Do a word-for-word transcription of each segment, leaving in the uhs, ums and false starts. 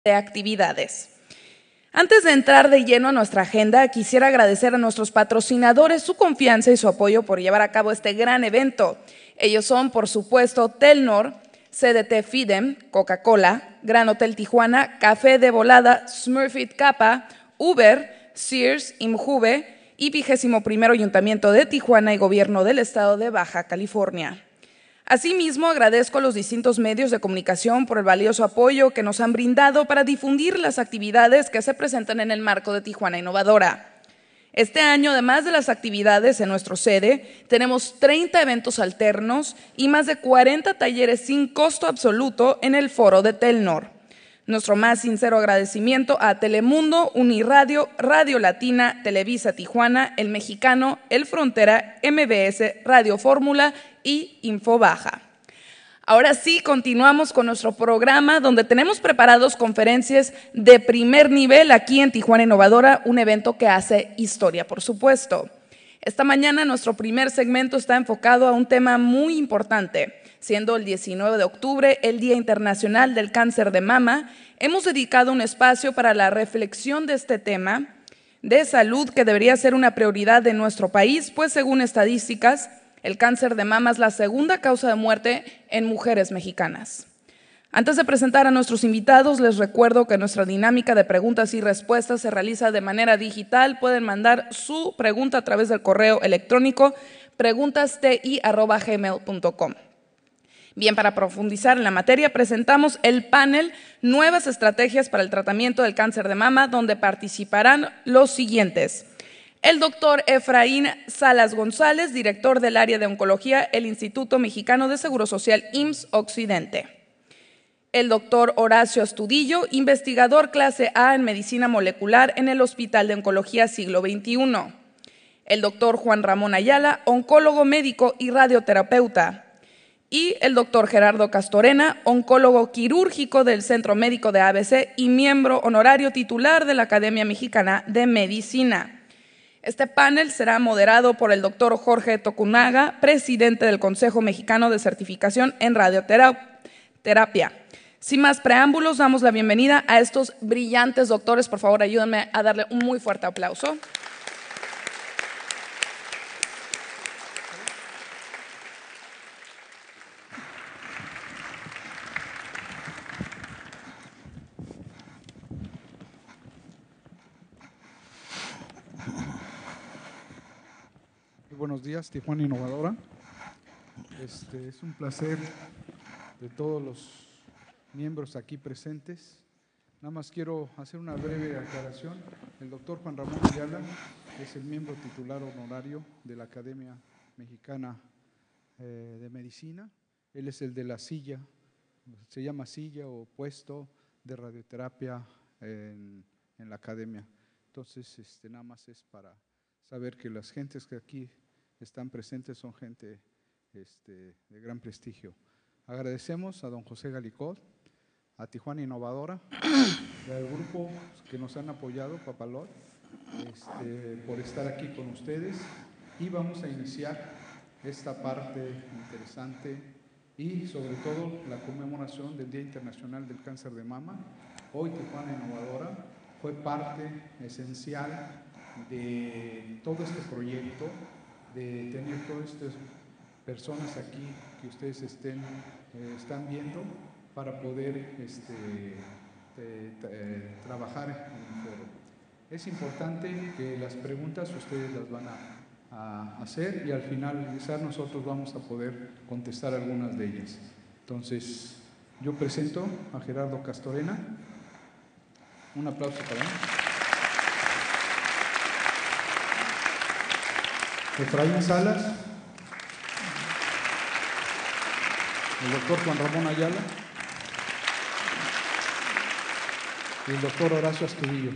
de actividades. Antes de entrar de lleno a nuestra agenda, quisiera agradecer a nuestros patrocinadores su confianza y su apoyo por llevar a cabo este gran evento. Ellos son, por supuesto, Telnor, C D T Fidem, Coca-Cola, Gran Hotel Tijuana, Café de Volada, Smurfit Kappa, Uber, Sears, Imjuve y vigésimo primero Ayuntamiento de Tijuana y Gobierno del Estado de Baja California. Asimismo, agradezco a los distintos medios de comunicación por el valioso apoyo que nos han brindado para difundir las actividades que se presentan en el marco de Tijuana Innovadora. Este año, además de las actividades en nuestro sede, tenemos treinta eventos alternos y más de cuarenta talleres sin costo absoluto en el foro de Telnor. Nuestro más sincero agradecimiento a Telemundo, Uniradio, Radio Latina, Televisa Tijuana, El Mexicano, El Frontera, M B S, Radio Fórmula y Infobaja. Ahora sí, continuamos con nuestro programa donde tenemos preparados conferencias de primer nivel aquí en Tijuana Innovadora, un evento que hace historia, por supuesto. Esta mañana nuestro primer segmento está enfocado a un tema muy importante. Siendo el diecinueve de octubre el Día Internacional del Cáncer de Mama, hemos dedicado un espacio para la reflexión de este tema de salud que debería ser una prioridad de nuestro país, pues según estadísticas, el cáncer de mama es la segunda causa de muerte en mujeres mexicanas. Antes de presentar a nuestros invitados, les recuerdo que nuestra dinámica de preguntas y respuestas se realiza de manera digital. Pueden mandar su pregunta a través del correo electrónico preguntas.ti arroba gmail punto com. Bien, para profundizar en la materia, presentamos el panel Nuevas Estrategias para el Tratamiento del Cáncer de Mama, donde participarán los siguientes. El doctor Efraín Salas González, director del área de oncología, el Instituto Mexicano de Seguro Social I M S S Occidente. El doctor Horacio Astudillo, investigador clase A en medicina molecular en el Hospital de Oncología Siglo veintiuno. El doctor Juan Ramón Ayala, oncólogo médico y radioterapeuta. Y el doctor Gerardo Castorena, oncólogo quirúrgico del Centro Médico de A B C y miembro honorario titular de la Academia Mexicana de Medicina. Este panel será moderado por el doctor Jorge Tokunaga, presidente del Consejo Mexicano de Certificación en Radioterapia. Sin más preámbulos, damos la bienvenida a estos brillantes doctores. Por favor, ayúdenme a darle un muy fuerte aplauso. Buenos días, Tijuana Innovadora. Este, es un placer de todos los miembros aquí presentes. Nada más quiero hacer una breve aclaración. El doctor Juan Ramón Ayala es el miembro titular honorario de la Academia Mexicana eh, de Medicina. Él es el de la silla, se llama silla o puesto de radioterapia en, en la Academia. Entonces, este, nada más es para saber que las gentes que aquí están presentes son gente este, de gran prestigio. Agradecemos a don José Galicot, a Tijuana Innovadora, y al grupo que nos han apoyado, Papalot, este, por estar aquí con ustedes. Y vamos a iniciar esta parte interesante y sobre todo la conmemoración del Día Internacional del Cáncer de Mama. Hoy Tijuana Innovadora fue parte esencial de todo este proyecto, de tener todas estas personas aquí que ustedes estén, eh, están viendo para poder este, te, te, trabajar en el foro. Es importante que las preguntas ustedes las van a, a hacer y al finalizar nosotros vamos a poder contestar algunas de ellas. Entonces, yo presento a Gerardo Castorena. Un aplauso para él. Efraín Salas, el doctor Juan Ramón Ayala y el doctor Horacio Astudillo.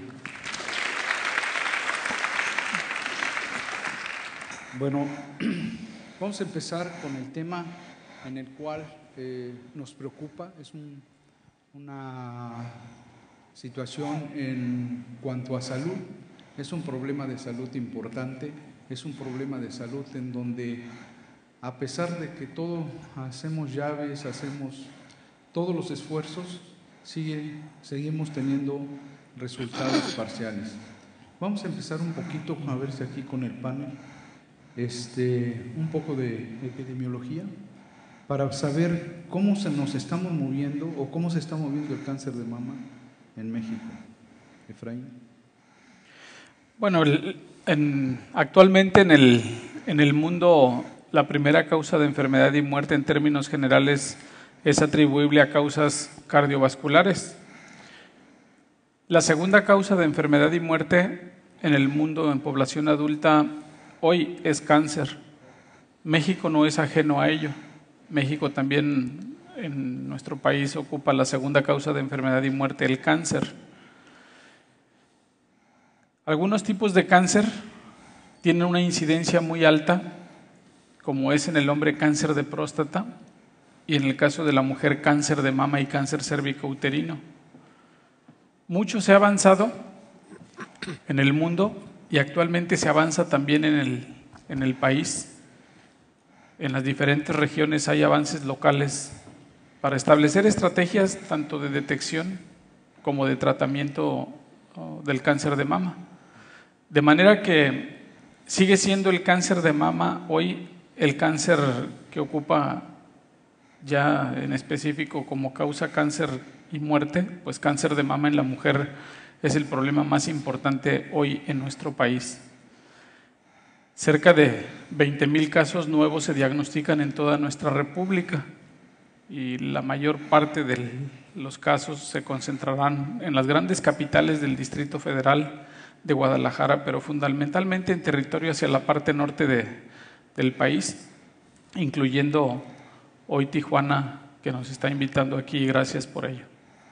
Bueno, vamos a empezar con el tema en el cual eh, nos preocupa. Es un, una situación en cuanto a salud, es un problema de salud importante. Es un problema de salud en donde, a pesar de que todo hacemos llaves, hacemos todos los esfuerzos, sigue, seguimos teniendo resultados parciales. Vamos a empezar un poquito, a ver si aquí con el panel, este, un poco de epidemiología, para saber cómo se nos estamos moviendo o cómo se está moviendo el cáncer de mama en México. Efraín. Bueno, el, en, actualmente en el, en el mundo la primera causa de enfermedad y muerte en términos generales es atribuible a causas cardiovasculares. La segunda causa de enfermedad y muerte en el mundo en población adulta hoy es cáncer. México no es ajeno a ello. México también en nuestro país ocupa la segunda causa de enfermedad y muerte, el cáncer. Algunos tipos de cáncer tienen una incidencia muy alta, como es en el hombre cáncer de próstata y en el caso de la mujer cáncer de mama y cáncer cérvico-uterino. Mucho se ha avanzado en el mundo y actualmente se avanza también en el, en el país. En las diferentes regiones hay avances locales para establecer estrategias tanto de detección como de tratamiento del cáncer de mama. De manera que sigue siendo el cáncer de mama hoy el cáncer que ocupa ya en específico como causa cáncer y muerte, pues cáncer de mama en la mujer es el problema más importante hoy en nuestro país. Cerca de veinte mil casos nuevos se diagnostican en toda nuestra república y la mayor parte de los casos se concentrarán en las grandes capitales del Distrito Federal de Guadalajara, pero fundamentalmente en territorio hacia la parte norte de, del país, incluyendo hoy Tijuana, que nos está invitando aquí, gracias por ello.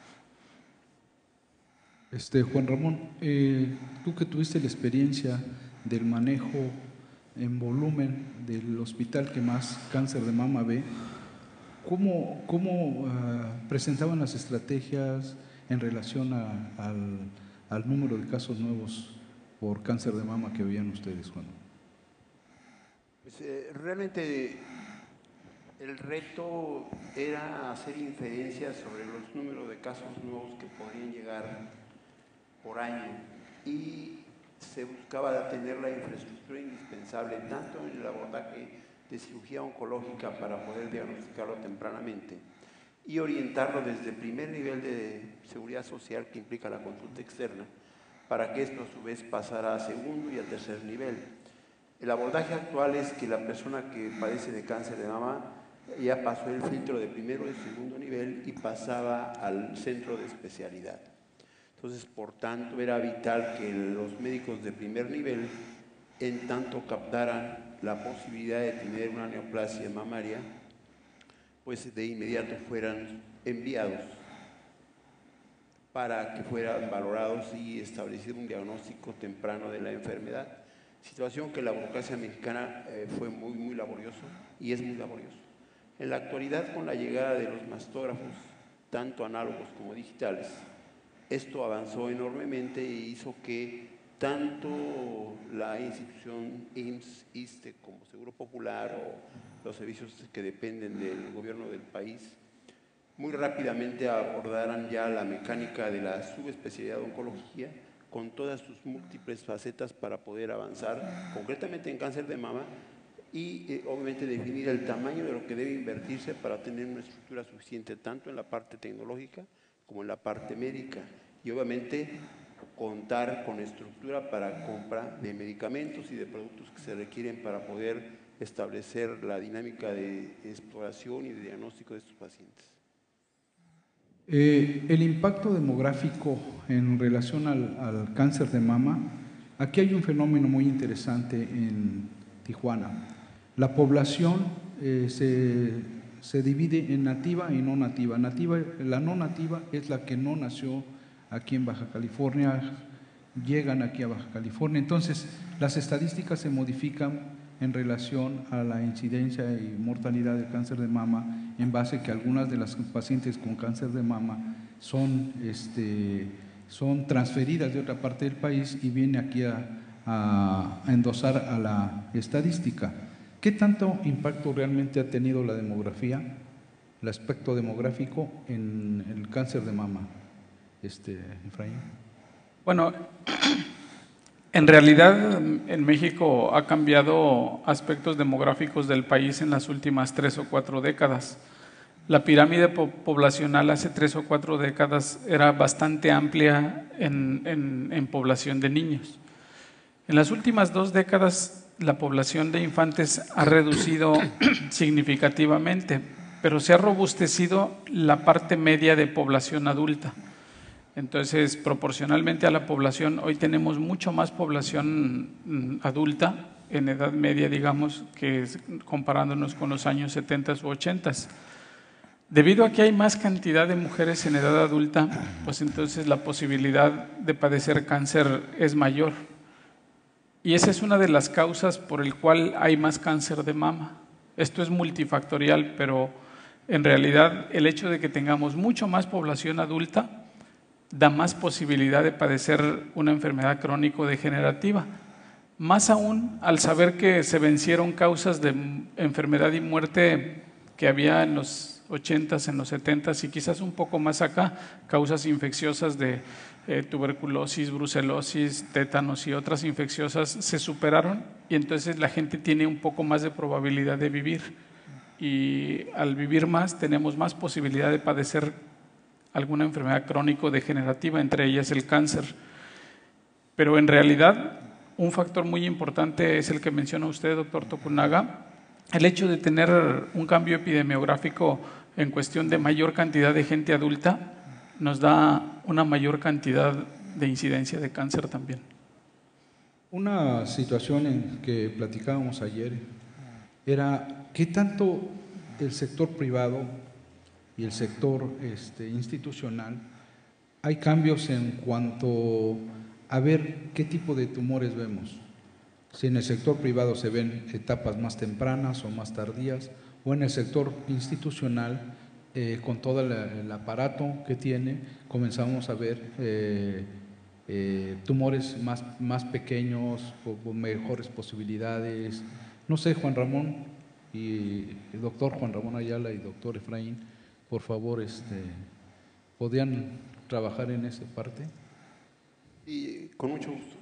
Este, Juan Ramón, eh, tú que tuviste la experiencia del manejo en volumen del hospital que más cáncer de mama ve, ¿cómo, cómo uh, presentaban las estrategias en relación a, al, al número de casos nuevos por cáncer de mama que veían ustedes, Juan? Pues, eh, realmente el reto era hacer inferencias sobre los números de casos nuevos que podrían llegar por año y se buscaba tener la infraestructura indispensable tanto en el abordaje de cirugía oncológica para poder diagnosticarlo tempranamente y orientarlo desde el primer nivel de seguridad social que implica la consulta externa para que esto a su vez pasara a segundo y a tercer nivel. El abordaje actual es que la persona que padece de cáncer de mama ya pasó el filtro de primero y segundo nivel y pasaba al centro de especialidad. Entonces, por tanto, era vital que los médicos de primer nivel, en tanto captaran la posibilidad de tener una neoplasia mamaria, pues de inmediato fueran enviados para que fueran valorados y establecer un diagnóstico temprano de la enfermedad. Situación que la burocracia mexicana eh, fue muy, muy laborioso y es muy laborioso. En la actualidad, con la llegada de los mastógrafos, tanto análogos como digitales, esto avanzó enormemente e hizo que tanto la institución I M S S, ISSSTE como Seguro Popular o los servicios que dependen del gobierno del país muy rápidamente abordaran ya la mecánica de la subespecialidad de oncología con todas sus múltiples facetas para poder avanzar concretamente en cáncer de mama y eh, obviamente definir el tamaño de lo que debe invertirse para tener una estructura suficiente tanto en la parte tecnológica como en la parte médica y obviamente contar con estructura para compra de medicamentos y de productos que se requieren para poder establecer la dinámica de exploración y de diagnóstico de estos pacientes. Eh, el impacto demográfico en relación al, al cáncer de mama, aquí hay un fenómeno muy interesante en Tijuana. La población eh, se, se divide en nativa y no nativa. nativa. La no nativa es la que no nació aquí en Baja California, llegan aquí a Baja California. Entonces, las estadísticas se modifican en relación a la incidencia y mortalidad del cáncer de mama en base a que algunas de las pacientes con cáncer de mama son, este, son transferidas de otra parte del país y viene aquí a, a, a endosar a la estadística. ¿Qué tanto impacto realmente ha tenido la demografía el aspecto demográfico en el cáncer de mama, este, Efraín. Bueno, en realidad en México ha cambiado aspectos demográficos del país en las últimas tres o cuatro décadas. La pirámide po poblacional hace tres o cuatro décadas era bastante amplia en, en, en población de niños. En las últimas dos décadas la población de infantes ha reducido significativamente, pero se ha robustecido la parte media de población adulta. Entonces, proporcionalmente a la población, hoy tenemos mucho más población adulta en edad media, digamos, que comparándonos con los años setenta u ochenta. Debido a que hay más cantidad de mujeres en edad adulta, pues entonces la posibilidad de padecer cáncer es mayor. Y esa es una de las causas por el cual hay más cáncer de mama. Esto es multifactorial, pero en realidad el hecho de que tengamos mucho más población adulta da más posibilidad de padecer una enfermedad crónico-degenerativa. Más aún al saber que se vencieron causas de enfermedad y muerte que había en los ochentas, en los setentas y quizás un poco más acá, causas infecciosas de eh, tuberculosis, brucelosis, tétanos y otras infecciosas se superaron y entonces la gente tiene un poco más de probabilidad de vivir y al vivir más tenemos más posibilidad de padecer alguna enfermedad crónico-degenerativa, entre ellas el cáncer. Pero en realidad un factor muy importante es el que menciona usted, doctor Tokunaga, el hecho de tener un cambio epidemiográfico en cuestión de mayor cantidad de gente adulta nos da una mayor cantidad de incidencia de cáncer también. Una situación en que platicábamos ayer era qué tanto el sector privado y el sector este, institucional hay cambios en cuanto a ver qué tipo de tumores vemos. Si en el sector privado se ven etapas más tempranas o más tardías, o en el sector institucional, eh, con todo el, el aparato que tiene, comenzamos a ver eh, eh, tumores más, más pequeños, con, con mejores posibilidades. No sé, Juan Ramón y el doctor Juan Ramón Ayala y doctor Efraín, por favor, este, ¿podrían trabajar en esa parte? Y con mucho gusto.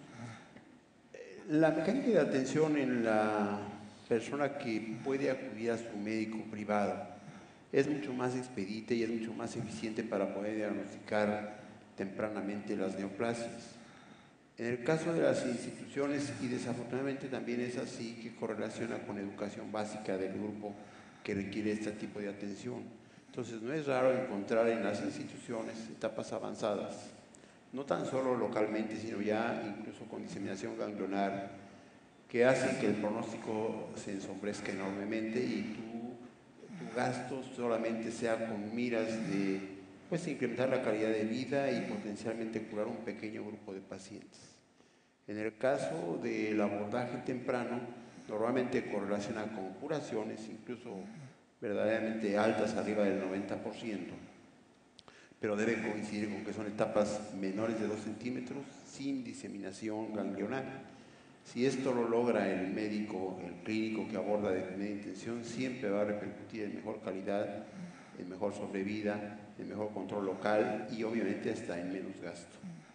La mecánica de atención en la persona que puede acudir a su médico privado es mucho más expedita y es mucho más eficiente para poder diagnosticar tempranamente las neoplasias. En el caso de las instituciones, y desafortunadamente también es así, que correlaciona con educación básica del grupo que requiere este tipo de atención. Entonces no es raro encontrar en las instituciones etapas avanzadas, no tan solo localmente, sino ya incluso con diseminación ganglionar, que hacen que el pronóstico se ensombrezca enormemente y tu, tu gasto solamente sea con miras de pues, incrementar la calidad de vida y potencialmente curar un pequeño grupo de pacientes. En el caso del abordaje temprano, normalmente correlaciona con curaciones, incluso verdaderamente altas, arriba del noventa por ciento. Pero debe coincidir con que son etapas menores de dos centímetros sin diseminación ganglionar. Si esto lo logra el médico, el clínico que aborda de primera intención, siempre va a repercutir en mejor calidad, en mejor sobrevida, en mejor control local y obviamente hasta en menos gasto.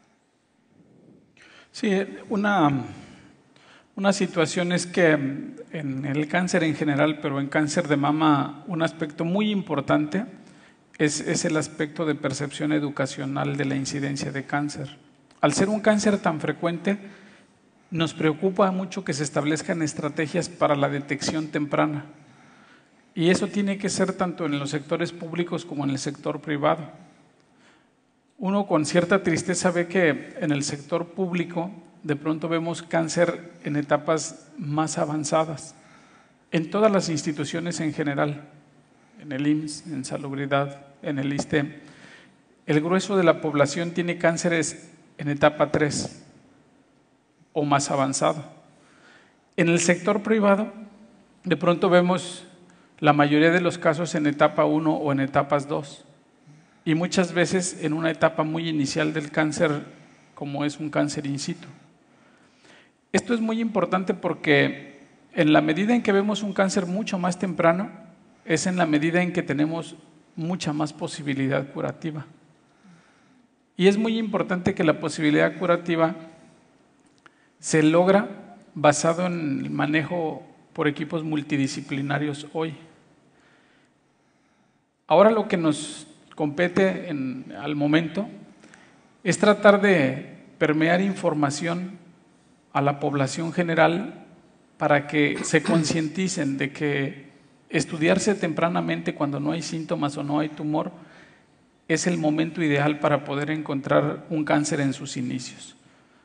Sí, una, una situación es que en el cáncer en general, pero en cáncer de mama, un aspecto muy importante Es, es el aspecto de percepción educacional de la incidencia de cáncer. Al ser un cáncer tan frecuente, nos preocupa mucho que se establezcan estrategias para la detección temprana. Y eso tiene que ser tanto en los sectores públicos como en el sector privado. Uno con cierta tristeza ve que en el sector público de pronto vemos cáncer en etapas más avanzadas, en todas las instituciones en general. En el I M S S, en salubridad, en el ISSSTE, el grueso de la población tiene cánceres en etapa tres o más avanzado. En el sector privado, de pronto vemos la mayoría de los casos en etapa uno o en etapas dos y muchas veces en una etapa muy inicial del cáncer, como es un cáncer in situ. Esto es muy importante porque en la medida en que vemos un cáncer mucho más temprano, es en la medida en que tenemos mucha más posibilidad curativa. Y es muy importante que la posibilidad curativa se logra basado en el manejo por equipos multidisciplinarios hoy. Ahora lo que nos compete en, al momento es tratar de permear información a la población general para que se concienticen de que estudiarse tempranamente cuando no hay síntomas o no hay tumor es el momento ideal para poder encontrar un cáncer en sus inicios.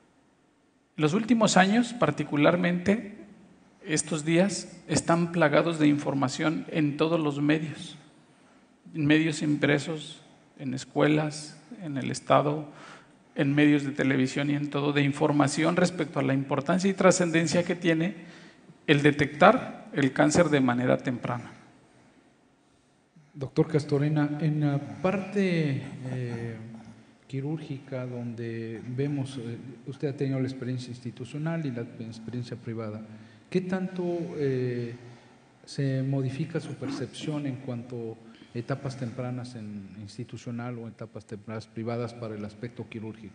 En los últimos años, particularmente estos días, están plagados de información en todos los medios, en medios impresos, en escuelas, en el Estado, en medios de televisión y en todo, de información respecto a la importancia y trascendencia que tiene el detectar el cáncer de manera temprana. Doctor Castorena, en la parte eh, quirúrgica donde vemos, eh, usted ha tenido la experiencia institucional y la experiencia privada, ¿qué tanto eh, se modifica su percepción en cuanto a etapas tempranas en institucional o etapas tempranas privadas para el aspecto quirúrgico?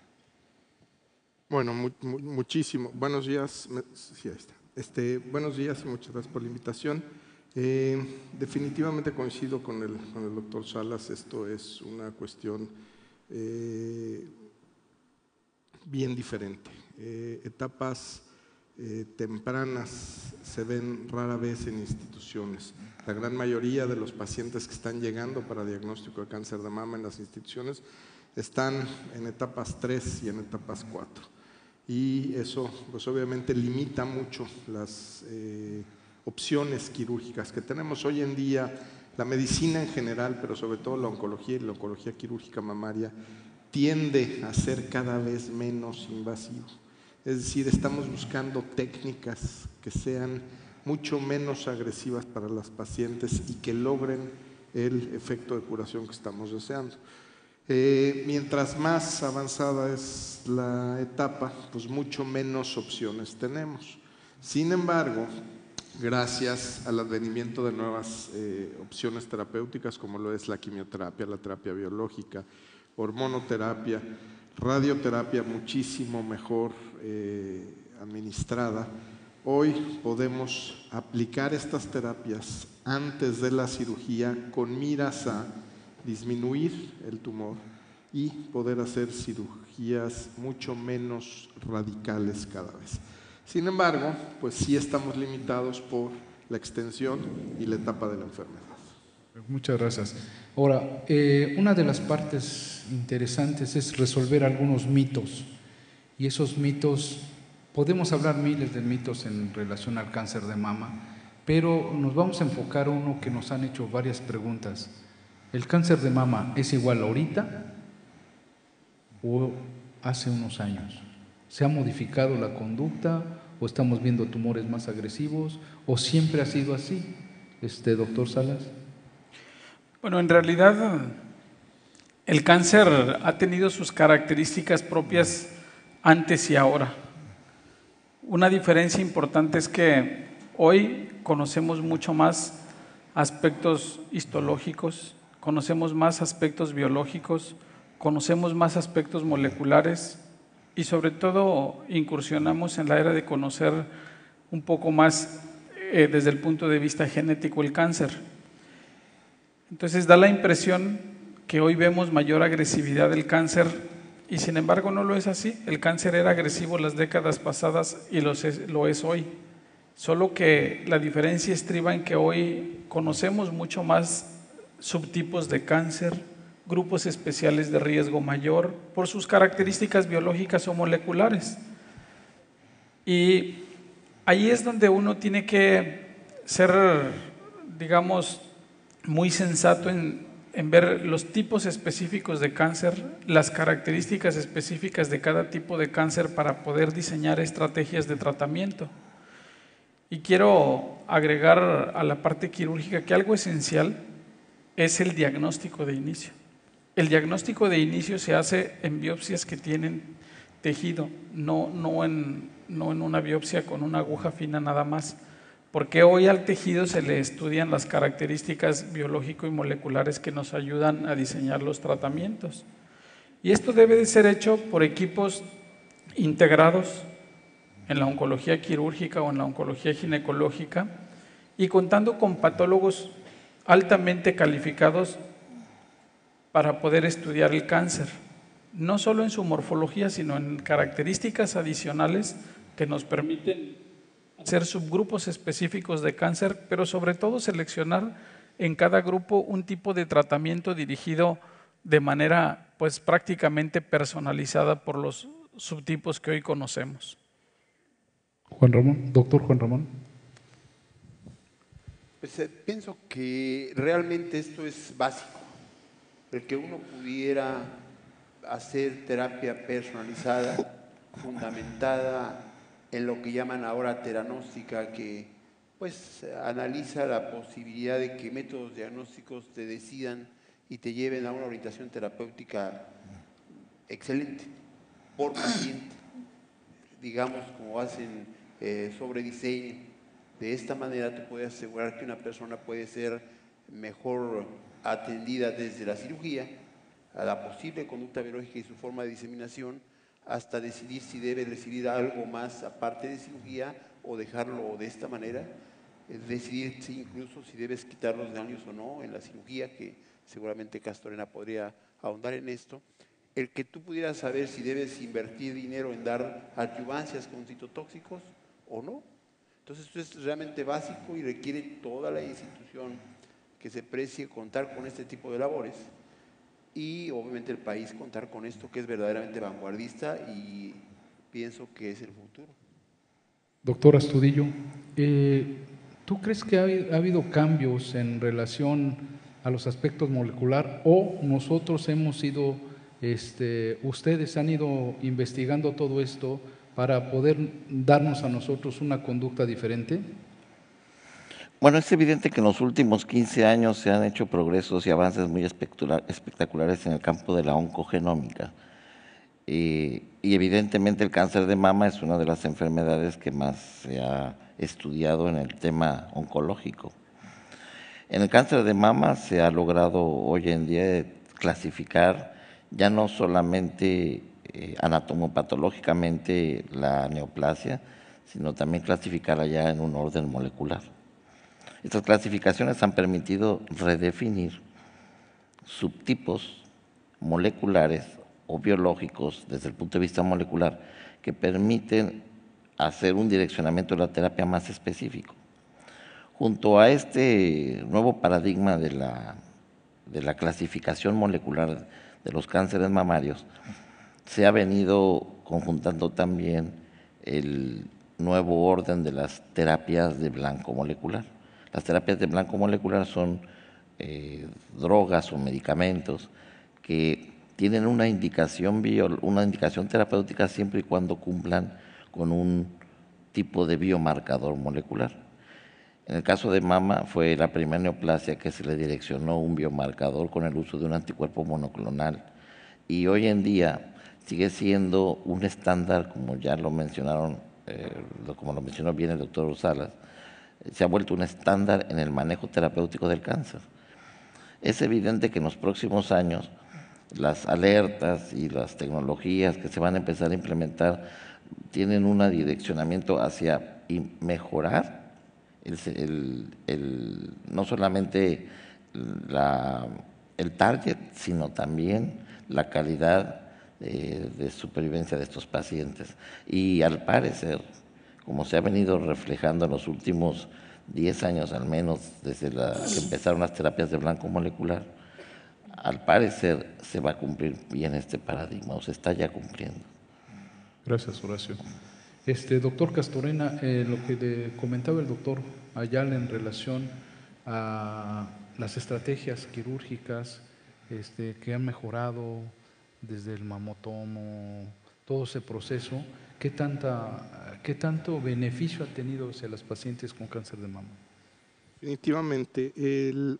Bueno, mu mu muchísimo. Buenos días. Sí, ahí está. Este, buenos días y muchas gracias por la invitación. Eh, definitivamente coincido con el, con el doctor Salas. Esto es una cuestión eh, bien diferente. Eh, etapas eh, tempranas se ven rara vez en instituciones. La gran mayoría de los pacientes que están llegando para diagnóstico de cáncer de mama en las instituciones están en etapas tres y en etapas cuatro. Y eso pues obviamente limita mucho las eh, opciones quirúrgicas que tenemos hoy en día. La medicina en general, pero sobre todo la oncología y la oncología quirúrgica mamaria, tiende a ser cada vez menos invasivo. Es decir, estamos buscando técnicas que sean mucho menos agresivas para las pacientes y que logren el efecto de curación que estamos deseando. Eh, mientras más avanzada es la etapa, pues mucho menos opciones tenemos. Sin embargo, gracias al advenimiento de nuevas eh, opciones terapéuticas como lo es la quimioterapia, la terapia biológica, hormonoterapia, radioterapia muchísimo mejor eh, administrada, hoy podemos aplicar estas terapias antes de la cirugía con miras a disminuir el tumor y poder hacer cirugías mucho menos radicales cada vez. Sin embargo, pues sí estamos limitados por la extensión y la etapa de la enfermedad. Muchas gracias. Ahora, eh, una de las partes interesantes es resolver algunos mitos, y esos mitos, podemos hablar miles de mitos en relación al cáncer de mama, pero nos vamos a enfocar a uno que nos han hecho varias preguntas. ¿El cáncer de mama es igual ahorita o hace unos años? ¿Se ha modificado la conducta o estamos viendo tumores más agresivos o siempre ha sido así, este doctor Salas? Bueno, en realidad el cáncer ha tenido sus características propias antes y ahora. Una diferencia importante es que hoy conocemos mucho más aspectos histológicos, conocemos más aspectos biológicos, conocemos más aspectos moleculares y sobre todo incursionamos en la era de conocer un poco más eh, desde el punto de vista genético el cáncer. Entonces da la impresión que hoy vemos mayor agresividad del cáncer y sin embargo no lo es así. El cáncer era agresivo las décadas pasadas y lo es, lo es hoy. Solo que la diferencia estriba en que hoy conocemos mucho más subtipos de cáncer, grupos especiales de riesgo mayor por sus características biológicas o moleculares. Y ahí es donde uno tiene que ser, digamos, muy sensato en, en ver los tipos específicos de cáncer, las características específicas de cada tipo de cáncer para poder diseñar estrategias de tratamiento. Y quiero agregar a la parte quirúrgica que algo esencial es el diagnóstico de inicio. El diagnóstico de inicio se hace en biopsias que tienen tejido, no, no, en, no en una biopsia con una aguja fina nada más, porque hoy al tejido se le estudian las características biológico y moleculares que nos ayudan a diseñar los tratamientos. Y esto debe de ser hecho por equipos integrados en la oncología quirúrgica o en la oncología ginecológica y contando con patólogos altamente calificados para poder estudiar el cáncer, no solo en su morfología, sino en características adicionales que nos permiten hacer subgrupos específicos de cáncer, pero sobre todo seleccionar en cada grupo un tipo de tratamiento dirigido de manera pues prácticamente personalizada por los subtipos que hoy conocemos. Juan Ramón, doctor Juan Ramón. Pues eh, pienso que realmente esto es básico, el que uno pudiera hacer terapia personalizada, fundamentada en lo que llaman ahora teranóstica, que pues analiza la posibilidad de que métodos diagnósticos te decidan y te lleven a una orientación terapéutica excelente por paciente, digamos como hacen eh, sobre diseño. De esta manera te puedes asegurar que una persona puede ser mejor atendida desde la cirugía a la posible conducta biológica y su forma de diseminación, hasta decidir si debe recibir algo más aparte de cirugía o dejarlo de esta manera, decidir si incluso si debes quitar los daños o no en la cirugía, que seguramente Castorena podría ahondar en esto, el que tú pudieras saber si debes invertir dinero en dar adyuvancias con citotóxicos o no. Entonces esto es realmente básico y requiere toda la institución que se precie contar con este tipo de labores. Y obviamente el país contar con esto que es verdaderamente vanguardista y pienso que es el futuro. Doctor Astudillo, eh, ¿tú crees que ha, ha habido cambios en relación a los aspectos molecular o nosotros hemos ido, este, ustedes han ido investigando todo esto para poder darnos a nosotros una conducta diferente? Bueno, es evidente que en los últimos quince años se han hecho progresos y avances muy espectaculares en el campo de la oncogenómica. Eh, y evidentemente el cáncer de mama es una de las enfermedades que más se ha estudiado en el tema oncológico. En el cáncer de mama se ha logrado hoy en día clasificar ya no solamente eh, anatomopatológicamente la neoplasia, sino también clasificarla ya en un orden molecular. Estas clasificaciones han permitido redefinir subtipos moleculares o biológicos desde el punto de vista molecular que permiten hacer un direccionamiento de la terapia más específico. Junto a este nuevo paradigma de la, de la clasificación molecular de los cánceres mamarios, se ha venido conjuntando también el nuevo orden de las terapias de blanco molecular. Las terapias de blanco molecular son eh, drogas o medicamentos que tienen una indicación, bio, una indicación terapéutica siempre y cuando cumplan con un tipo de biomarcador molecular. En el caso de mama fue la primera neoplasia que se le direccionó un biomarcador con el uso de un anticuerpo monoclonal y hoy en día sigue siendo un estándar, como ya lo mencionaron, eh, como lo mencionó bien el doctor Salas, se ha vuelto un estándar en el manejo terapéutico del cáncer. Es evidente que en los próximos años las alertas y las tecnologías que se van a empezar a implementar tienen un direccionamiento hacia mejorar el, el, el, no solamente la, el target, sino también la calidad de, de supervivencia de estos pacientes. Y al parecer, como se ha venido reflejando en los últimos diez años al menos, desde la, que empezaron las terapias de blanco molecular, al parecer se va a cumplir bien este paradigma, o se está ya cumpliendo. Gracias, Horacio. Este, doctor Castorena, eh, lo que le comentaba el doctor Ayala en relación a las estrategias quirúrgicas este, que han mejorado desde el mamotomo, todo ese proceso, ¿qué, tanta, ¿qué tanto beneficio ha tenido hacia las pacientes con cáncer de mama? Definitivamente. El,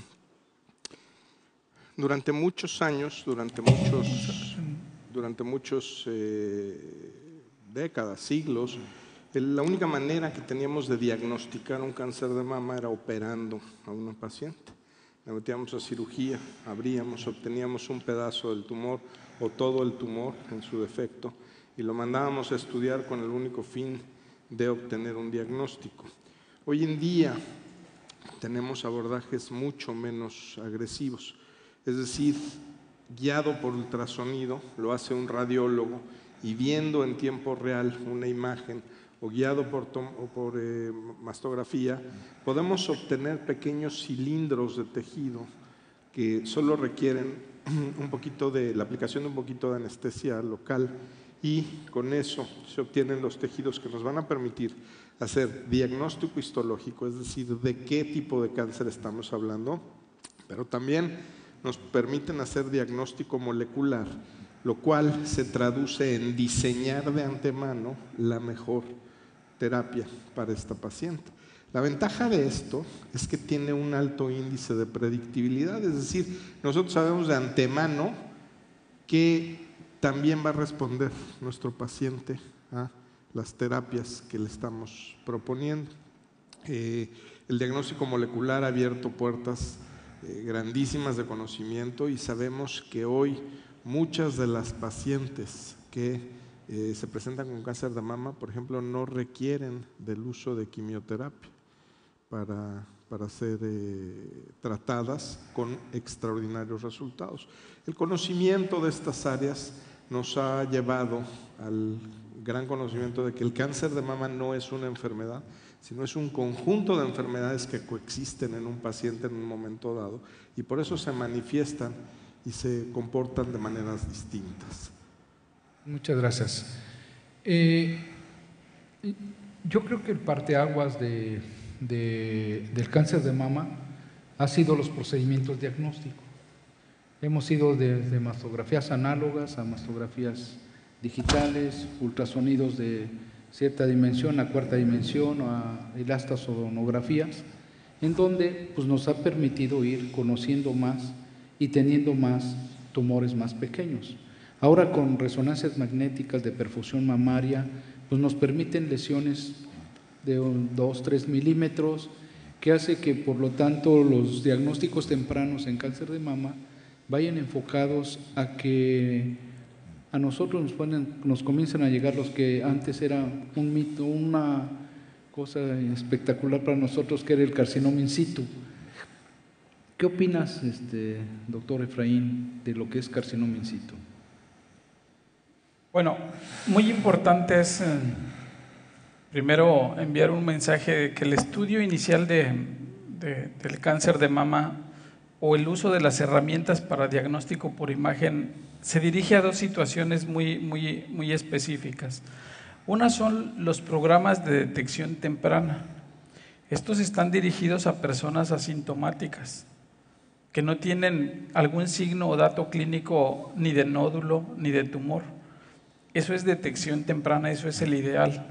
durante muchos años, durante muchos, durante muchos eh, décadas, siglos, La única manera que teníamos de diagnosticar un cáncer de mama era operando a una paciente. La metíamos a cirugía, abríamos, obteníamos un pedazo del tumor o todo el tumor en su defecto y lo mandábamos a estudiar con el único fin de obtener un diagnóstico. Hoy en día tenemos abordajes mucho menos agresivos, es decir, guiado por ultrasonido, lo hace un radiólogo y viendo en tiempo real una imagen o guiado por, o por eh, mastografía, podemos obtener pequeños cilindros de tejido que solo requieren un poquito de, la aplicación de un poquito de anestesia local y con eso se obtienen los tejidos que nos van a permitir hacer diagnóstico histológico, es decir, de qué tipo de cáncer estamos hablando, pero también nos permiten hacer diagnóstico molecular, lo cual se traduce en diseñar de antemano la mejor terapia para esta paciente. La ventaja de esto es que tiene un alto índice de predictibilidad, es decir, nosotros sabemos de antemano que también va a responder nuestro paciente a las terapias que le estamos proponiendo. Eh, el diagnóstico molecular ha abierto puertas eh, grandísimas de conocimiento y sabemos que hoy muchas de las pacientes que Eh, se presentan con cáncer de mama, por ejemplo, no requieren del uso de quimioterapia para, para ser eh, tratadas con extraordinarios resultados. El conocimiento de estas áreas nos ha llevado al gran conocimiento de que el cáncer de mama no es una enfermedad, sino es un conjunto de enfermedades que coexisten en un paciente en un momento dado y por eso se manifiestan y se comportan de maneras distintas. Muchas gracias. Eh, yo creo que el parteaguas de, de, del cáncer de mama ha sido los procedimientos diagnósticos. Hemos ido desde mastografías análogas a mastografías digitales, ultrasonidos de cierta dimensión a cuarta dimensión, a elastasonografías, en donde pues, nos ha permitido ir conociendo más y teniendo más tumores más pequeños. Ahora con resonancias magnéticas de perfusión mamaria, pues nos permiten lesiones de dos, tres milímetros, que hace que por lo tanto los diagnósticos tempranos en cáncer de mama vayan enfocados a que a nosotros nos, ponen, nos comienzan a llegar los que antes era un mito, una cosa espectacular para nosotros que era el carcinoma in situ. ¿Qué opinas, este, doctor Efraín, de lo que es carcinoma in situ? Bueno, muy importante es eh, primero enviar un mensaje de que el estudio inicial de, de, del cáncer de mama o el uso de las herramientas para diagnóstico por imagen se dirige a dos situaciones muy, muy, muy específicas. Una son los programas de detección temprana. Estos están dirigidos a personas asintomáticas que no tienen algún signo o dato clínico ni de nódulo ni de tumor. Eso es detección temprana, eso es el ideal.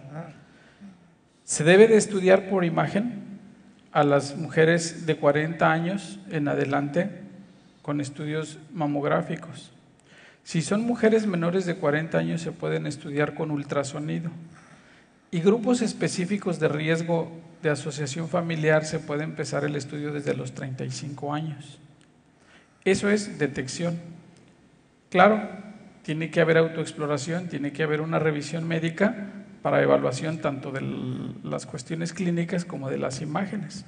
Se debe de estudiar por imagen a las mujeres de cuarenta años en adelante con estudios mamográficos. Si son mujeres menores de cuarenta años se pueden estudiar con ultrasonido. Y grupos específicos de riesgo de asociación familiar se puede empezar el estudio desde los treinta y cinco años. Eso es detección. Claro, tiene que haber autoexploración, tiene que haber una revisión médica para evaluación tanto de las cuestiones clínicas como de las imágenes.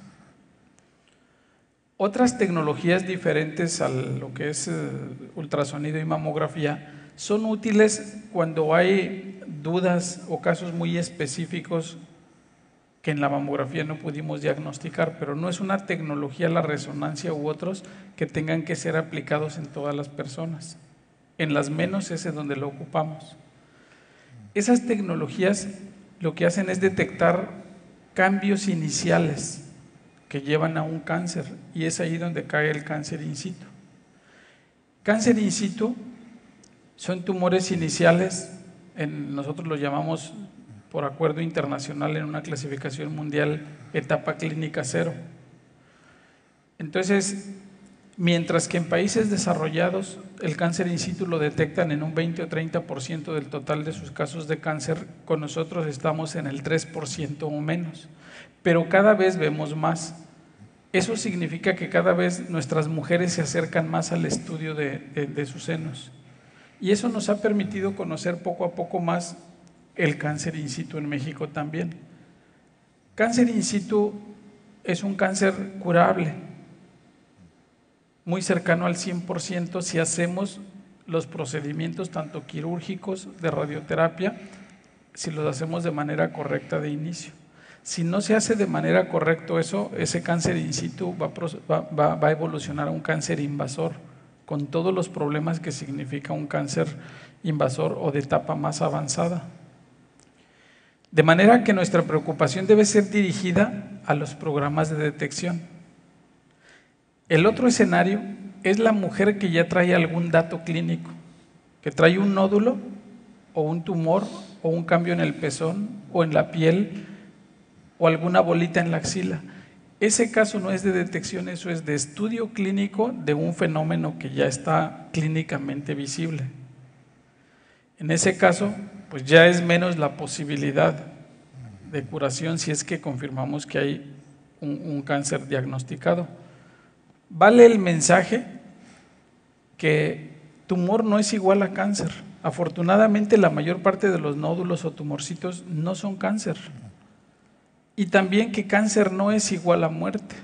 Otras tecnologías diferentes a lo que es ultrasonido y mamografía son útiles cuando hay dudas o casos muy específicos que en la mamografía no pudimos diagnosticar, pero no es una tecnología, la resonancia u otros, que tengan que ser aplicados en todas las personas. En las menos es en donde lo ocupamos. Esas tecnologías lo que hacen es detectar cambios iniciales que llevan a un cáncer y es ahí donde cae el cáncer in situ. Cáncer in situ son tumores iniciales, en, nosotros los llamamos por acuerdo internacional en una clasificación mundial etapa clínica cero. Entonces, mientras que en países desarrollados el cáncer in situ lo detectan en un veinte o treinta por ciento del total de sus casos de cáncer, con nosotros estamos en el tres por ciento o menos, pero cada vez vemos más. Eso significa que cada vez nuestras mujeres se acercan más al estudio de, de, de sus senos, y eso nos ha permitido conocer poco a poco más el cáncer in situ en México también. Cáncer in situ es un cáncer curable, muy cercano al cien por ciento si hacemos los procedimientos tanto quirúrgicos, de radioterapia, si los hacemos de manera correcta de inicio. Si no se hace de manera correcta eso, ese cáncer in situ va, va, va a evolucionar a un cáncer invasor, con todos los problemas que significa un cáncer invasor o de etapa más avanzada. De manera que nuestra preocupación debe ser dirigida a los programas de detección. El otro escenario es la mujer que ya trae algún dato clínico, que trae un nódulo o un tumor o un cambio en el pezón o en la piel o alguna bolita en la axila. Ese caso no es de detección, eso es de estudio clínico de un fenómeno que ya está clínicamente visible. En ese caso, pues ya es menos la posibilidad de curación si es que confirmamos que hay un, un cáncer diagnosticado. Vale el mensaje que tumor no es igual a cáncer. Afortunadamente, la mayor parte de los nódulos o tumorcitos no son cáncer. Y también que cáncer no es igual a muerte.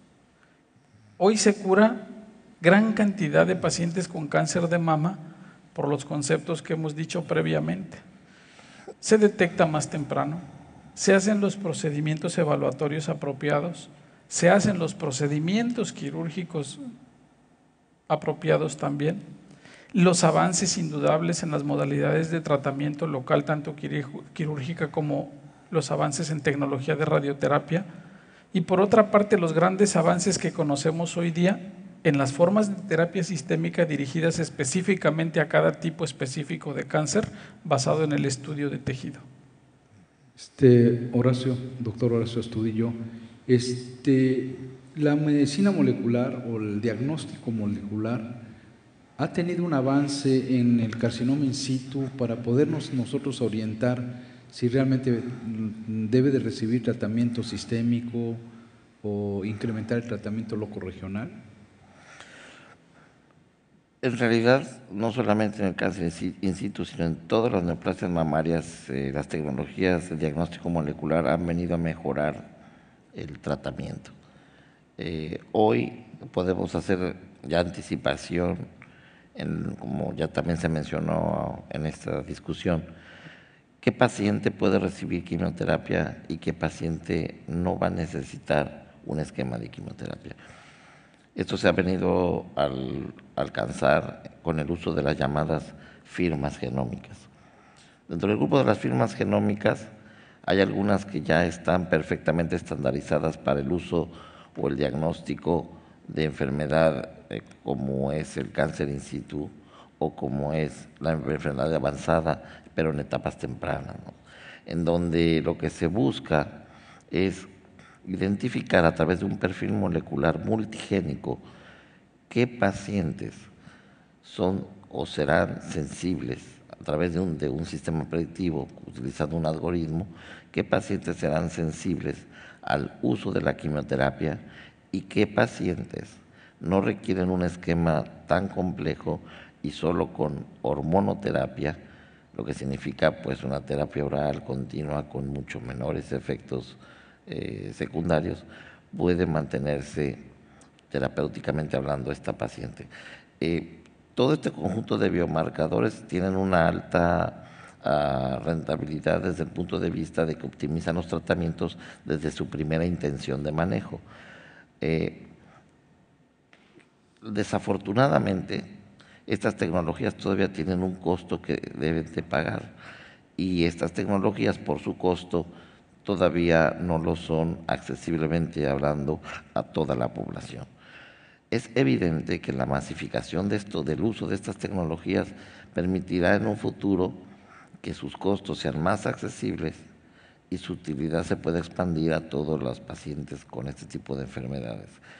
Hoy se cura gran cantidad de pacientes con cáncer de mama por los conceptos que hemos dicho previamente. Se detecta más temprano, se hacen los procedimientos evaluatorios apropiados, se hacen los procedimientos quirúrgicos apropiados también, los avances indudables en las modalidades de tratamiento local, tanto quirúrgica como los avances en tecnología de radioterapia, y por otra parte los grandes avances que conocemos hoy día en las formas de terapia sistémica dirigidas específicamente a cada tipo específico de cáncer basado en el estudio de tejido. Este, Horacio, doctor Horacio Astudillo, este, la medicina molecular o el diagnóstico molecular ha tenido un avance en el carcinoma in situ para podernos nosotros orientar si realmente debe de recibir tratamiento sistémico o incrementar el tratamiento locorregional. En realidad, no solamente en el cáncer in situ, sino en todas las neoplasias mamarias, eh, las tecnologías de diagnóstico molecular han venido a mejorar el tratamiento. Eh, hoy podemos hacer ya anticipación, en, como ya también se mencionó en esta discusión, qué paciente puede recibir quimioterapia y qué paciente no va a necesitar un esquema de quimioterapia. Esto se ha venido a alcanzar con el uso de las llamadas firmas genómicas. Dentro del grupo de las firmas genómicas hay algunas que ya están perfectamente estandarizadas para el uso o el diagnóstico de enfermedad eh, como es el cáncer in situ o como es la enfermedad avanzada, pero en etapas tempranas, ¿no? En donde lo que se busca es identificar a través de un perfil molecular multigénico qué pacientes son o serán sensibles a través de un, de un sistema predictivo, utilizando un algoritmo, qué pacientes serán sensibles al uso de la quimioterapia y qué pacientes no requieren un esquema tan complejo y solo con hormonoterapia, lo que significa pues una terapia oral continua con mucho menores efectos eh, secundarios, puede mantenerse terapéuticamente hablando esta paciente. Eh, todo este conjunto de biomarcadores tienen una alta uh, rentabilidad desde el punto de vista de que optimizan los tratamientos desde su primera intención de manejo. Eh, desafortunadamente, estas tecnologías todavía tienen un costo que deben de pagar y estas tecnologías por su costo todavía no lo son accesiblemente hablando a toda la población. Es evidente que la masificación de esto, del uso de estas tecnologías permitirá en un futuro que sus costos sean más accesibles y su utilidad se pueda expandir a todos los pacientes con este tipo de enfermedades.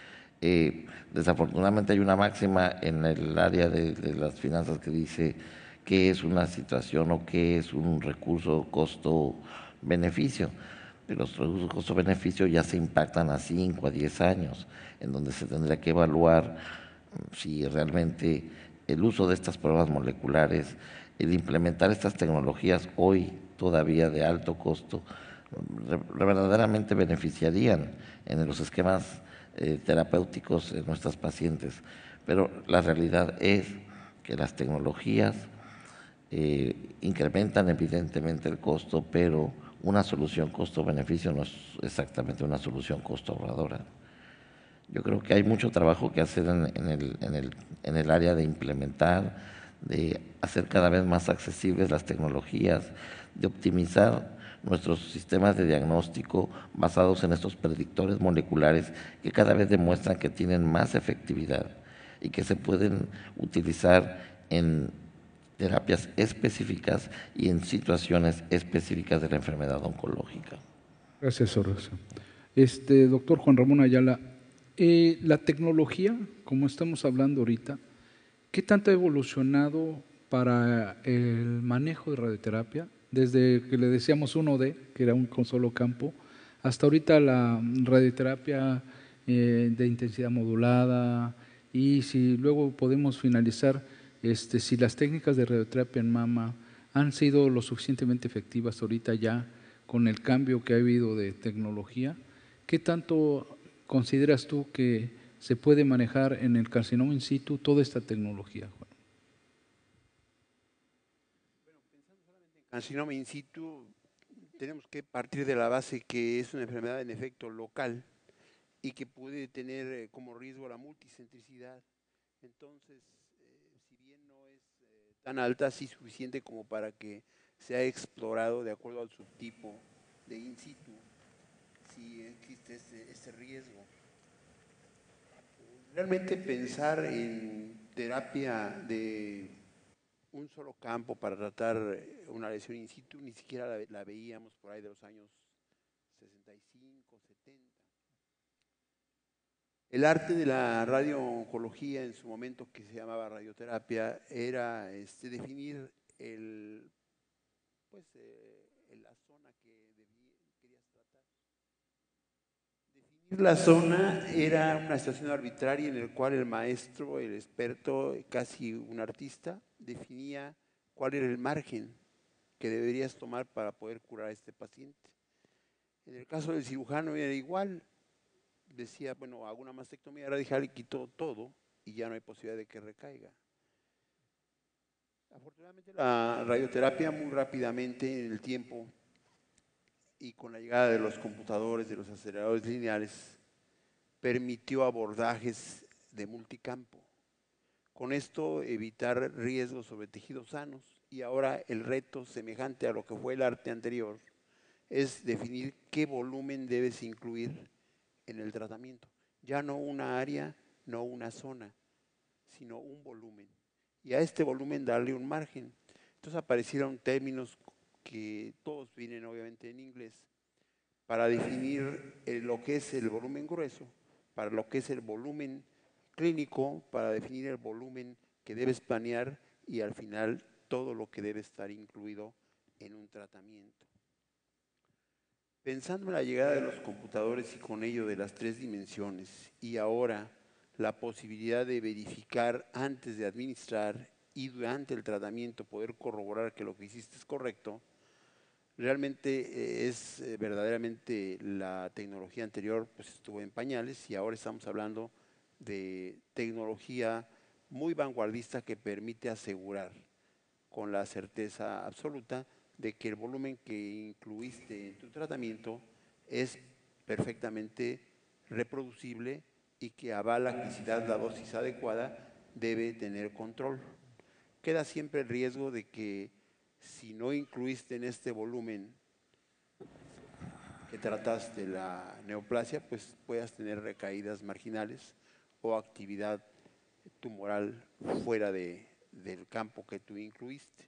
Eh, desafortunadamente hay una máxima en el área de, de las finanzas que dice qué es una situación o qué es un recurso costo-beneficio. Los recursos costo-beneficio ya se impactan a cinco a diez años, en donde se tendría que evaluar si realmente el uso de estas pruebas moleculares, el implementar estas tecnologías hoy todavía de alto costo, verdaderamente beneficiarían en los esquemas eh, terapéuticos de nuestras pacientes. Pero la realidad es que las tecnologías eh, incrementan evidentemente el costo, pero una solución costo-beneficio no es exactamente una solución costo-ahorradora. Yo creo que hay mucho trabajo que hacer en, en, el, en, el, en el área de implementar, de hacer cada vez más accesibles las tecnologías, de optimizar nuestros sistemas de diagnóstico basados en estos predictores moleculares que cada vez demuestran que tienen más efectividad y que se pueden utilizar en terapias específicas y en situaciones específicas de la enfermedad oncológica. Gracias, Horacio. Este, doctor Juan Ramón Ayala, eh, la tecnología, como estamos hablando ahorita, ¿qué tanto ha evolucionado para el manejo de radioterapia? Desde que le decíamos uno D, que era un solo campo, hasta ahorita la radioterapia eh, de intensidad modulada, y si luego podemos finalizar, este, si las técnicas de radioterapia en mama han sido lo suficientemente efectivas ahorita ya con el cambio que ha habido de tecnología. ¿Qué tanto consideras tú que se puede manejar en el carcinoma in situ toda esta tecnología, Juan? Bueno, pensando solamente en carcinoma in situ, tenemos que partir de la base que es una enfermedad en efecto local y que puede tener eh, como riesgo la multicentricidad. Entonces, eh, si bien no es eh, tan alta, sí suficiente como para que sea explorado de acuerdo al subtipo de in situ, si existe este, este riesgo. Realmente pensar en terapia de un solo campo para tratar una lesión in situ, ni siquiera la, la veíamos por ahí de los años sesenta y cinco, setenta. El arte de la radiooncología en su momento, que se llamaba radioterapia, era este, definir el, pues, eh, la zona que debí, querías tratar. Definir la zona era una situación arbitraria en la cual el maestro, el experto, casi un artista, definía cuál era el margen que deberías tomar para poder curar a este paciente. En el caso del cirujano era igual. Decía, bueno, hago una mastectomía radical y quito todo y ya no hay posibilidad de que recaiga. Afortunadamente la radioterapia muy rápidamente en el tiempo y con la llegada de los computadores, de los aceleradores lineales, permitió abordajes de multicampo. Con esto evitar riesgos sobre tejidos sanos y ahora el reto semejante a lo que fue el arte anterior es definir qué volumen debes incluir en el tratamiento. Ya no una área, no una zona, sino un volumen. Y a este volumen darle un margen. Entonces aparecieron términos que todos vienen obviamente en inglés para definir lo que es el volumen grueso, para lo que es el volumen clínico, para definir el volumen que debes planear y al final todo lo que debe estar incluido en un tratamiento. Pensando en la llegada de los computadores y con ello de las tres dimensiones y ahora la posibilidad de verificar antes de administrar y durante el tratamiento poder corroborar que lo que hiciste es correcto, realmente es eh, verdaderamente la tecnología anterior pues estuvo en pañales y ahora estamos hablando de tecnología muy vanguardista que permite asegurar con la certeza absoluta de que el volumen que incluiste en tu tratamiento es perfectamente reproducible y que avala que si das la dosis adecuada debe tener control. Queda siempre el riesgo de que si no incluiste en este volumen que trataste la neoplasia, pues puedas tener recaídas marginales o actividad tumoral fuera de, del campo que tú incluiste.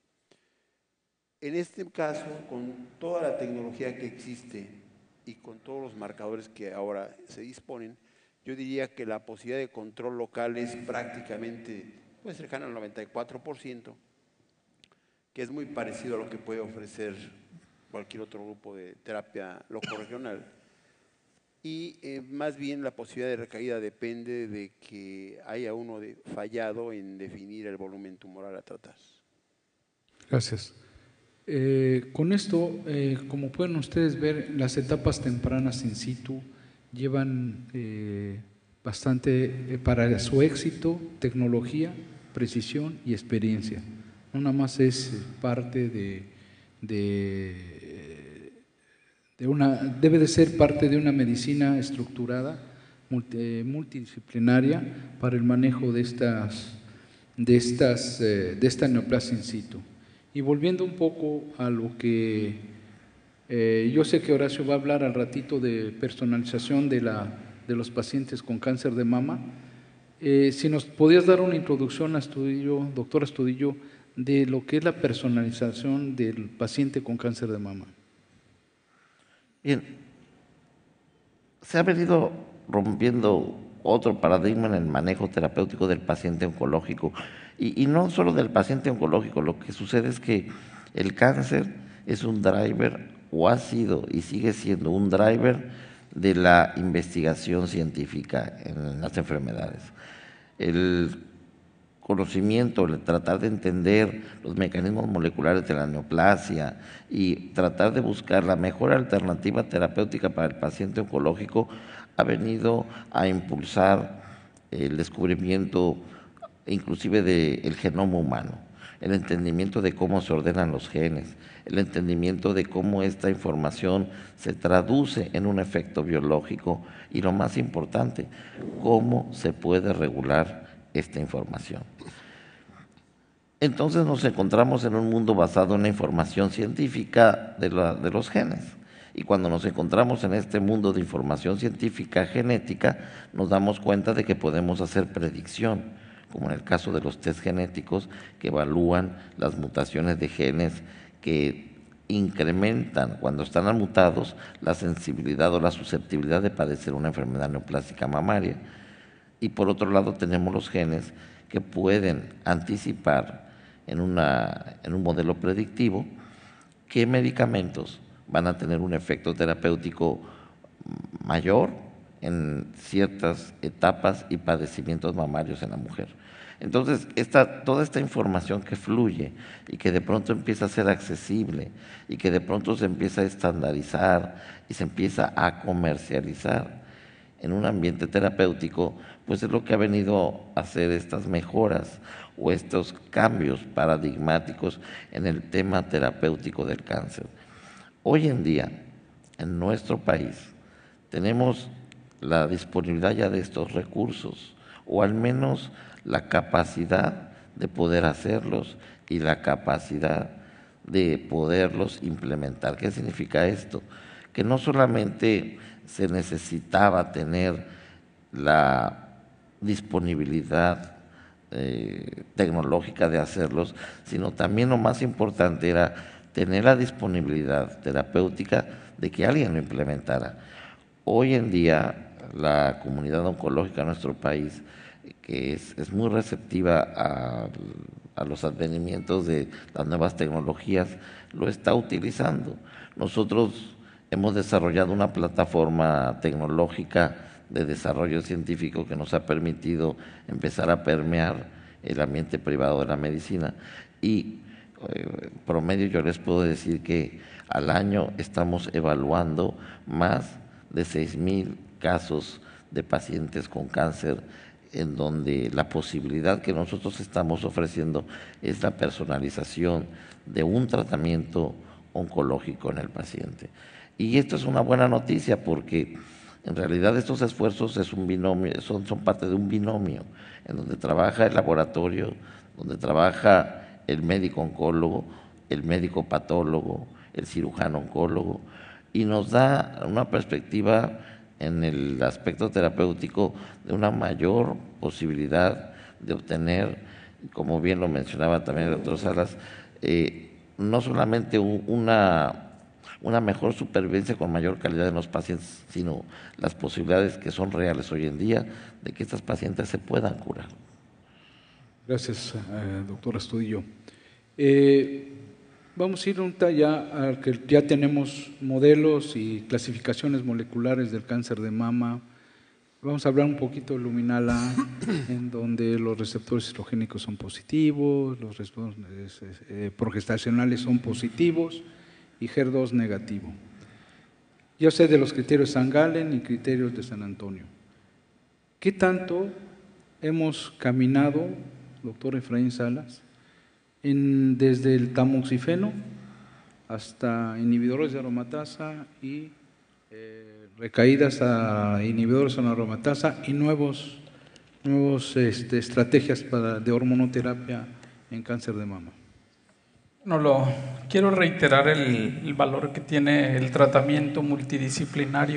En este caso, con toda la tecnología que existe y con todos los marcadores que ahora se disponen, yo diría que la posibilidad de control local es prácticamente pues, cercana al noventa y cuatro por ciento, que es muy parecido a lo que puede ofrecer cualquier otro grupo de terapia locorregional. Y eh, más bien la posibilidad de recaída depende de que haya uno de, fallado en definir el volumen tumoral a tratar. Gracias. Eh, con esto, eh, como pueden ustedes ver, las etapas tempranas in situ llevan eh, bastante eh, para su éxito, tecnología, precisión y experiencia. No nada más es parte de, de, de una, debe de ser parte de una medicina estructurada, multi, multidisciplinaria para el manejo de estas, de estas, eh, de esta neoplasia in situ. Y volviendo un poco a lo que eh, yo sé que Horacio va a hablar al ratito de personalización de, la, de los pacientes con cáncer de mama, eh, si nos podías dar una introducción, Astudillo, doctor Astudillo, de lo que es la personalización del paciente con cáncer de mama. Bien, se ha venido rompiendo otro paradigma en el manejo terapéutico del paciente oncológico. Y, y no solo del paciente oncológico, lo que sucede es que el cáncer es un driver, o ha sido y sigue siendo un driver de la investigación científica en las enfermedades. El conocimiento, el tratar de entender los mecanismos moleculares de la neoplasia y tratar de buscar la mejor alternativa terapéutica para el paciente oncológico ha venido a impulsar el descubrimiento inclusive del genoma humano, el entendimiento de cómo se ordenan los genes, el entendimiento de cómo esta información se traduce en un efecto biológico y lo más importante, cómo se puede regular esta información. Entonces nos encontramos en un mundo basado en la información científica de, la, de los genes. Y cuando nos encontramos en este mundo de información científica genética, nos damos cuenta de que podemos hacer predicción, como en el caso de los test genéticos que evalúan las mutaciones de genes que incrementan cuando están mutados la sensibilidad o la susceptibilidad de padecer una enfermedad neoplásica mamaria. Y por otro lado tenemos los genes que pueden anticipar en, una, en un modelo predictivo qué medicamentos van a tener un efecto terapéutico mayor en ciertas etapas y padecimientos mamarios en la mujer. Entonces, esta, toda esta información que fluye y que de pronto empieza a ser accesible y que de pronto se empieza a estandarizar y se empieza a comercializar en un ambiente terapéutico, pues es lo que ha venido a hacer estas mejoras o estos cambios paradigmáticos en el tema terapéutico del cáncer. Hoy en día, en nuestro país, tenemos la disponibilidad ya de estos recursos, o al menos la capacidad de poder hacerlos y la capacidad de poderlos implementar. ¿Qué significa esto? Que no solamente se necesitaba tener la disponibilidad eh, tecnológica de hacerlos, sino también lo más importante era tener la disponibilidad terapéutica de que alguien lo implementara. Hoy en día la comunidad oncológica de nuestro país, que es, es muy receptiva a, a los advenimientos de las nuevas tecnologías, lo está utilizando. Nosotros hemos desarrollado una plataforma tecnológica de desarrollo científico que nos ha permitido empezar a permear el ambiente privado de la medicina y eh, promedio yo les puedo decir que al año estamos evaluando más de seis mil casos de pacientes con cáncer, en donde la posibilidad que nosotros estamos ofreciendo es la personalización de un tratamiento oncológico en el paciente. Y esto es una buena noticia porque en realidad estos esfuerzos es un binomio, son, son parte de un binomio en donde trabaja el laboratorio, donde trabaja el médico oncólogo, el médico patólogo, el cirujano oncólogo, y nos da una perspectiva en el aspecto terapéutico de una mayor posibilidad de obtener, como bien lo mencionaba también el doctor Salas, eh, no solamente un, una, una mejor supervivencia con mayor calidad en los pacientes, sino las posibilidades que son reales hoy en día de que estas pacientes se puedan curar. Gracias, eh, doctor Astudillo. Eh, vamos a ir un ya a que ya tenemos modelos y clasificaciones moleculares del cáncer de mama. Vamos a hablar un poquito de luminal A, en donde los receptores estrogénicos son positivos, los receptores eh, progestacionales son positivos y H E R dos negativo. Ya sé de los criterios San Galen y criterios de San Antonio. ¿Qué tanto hemos caminado, doctor Efraín Salas, en, desde el tamoxifeno hasta inhibidores de aromatasa y eh, recaídas a inhibidores de aromatasa y nuevos, nuevos este, estrategias para, de hormonoterapia en cáncer de mama? No lo quiero reiterar el, el valor que tiene el tratamiento multidisciplinario.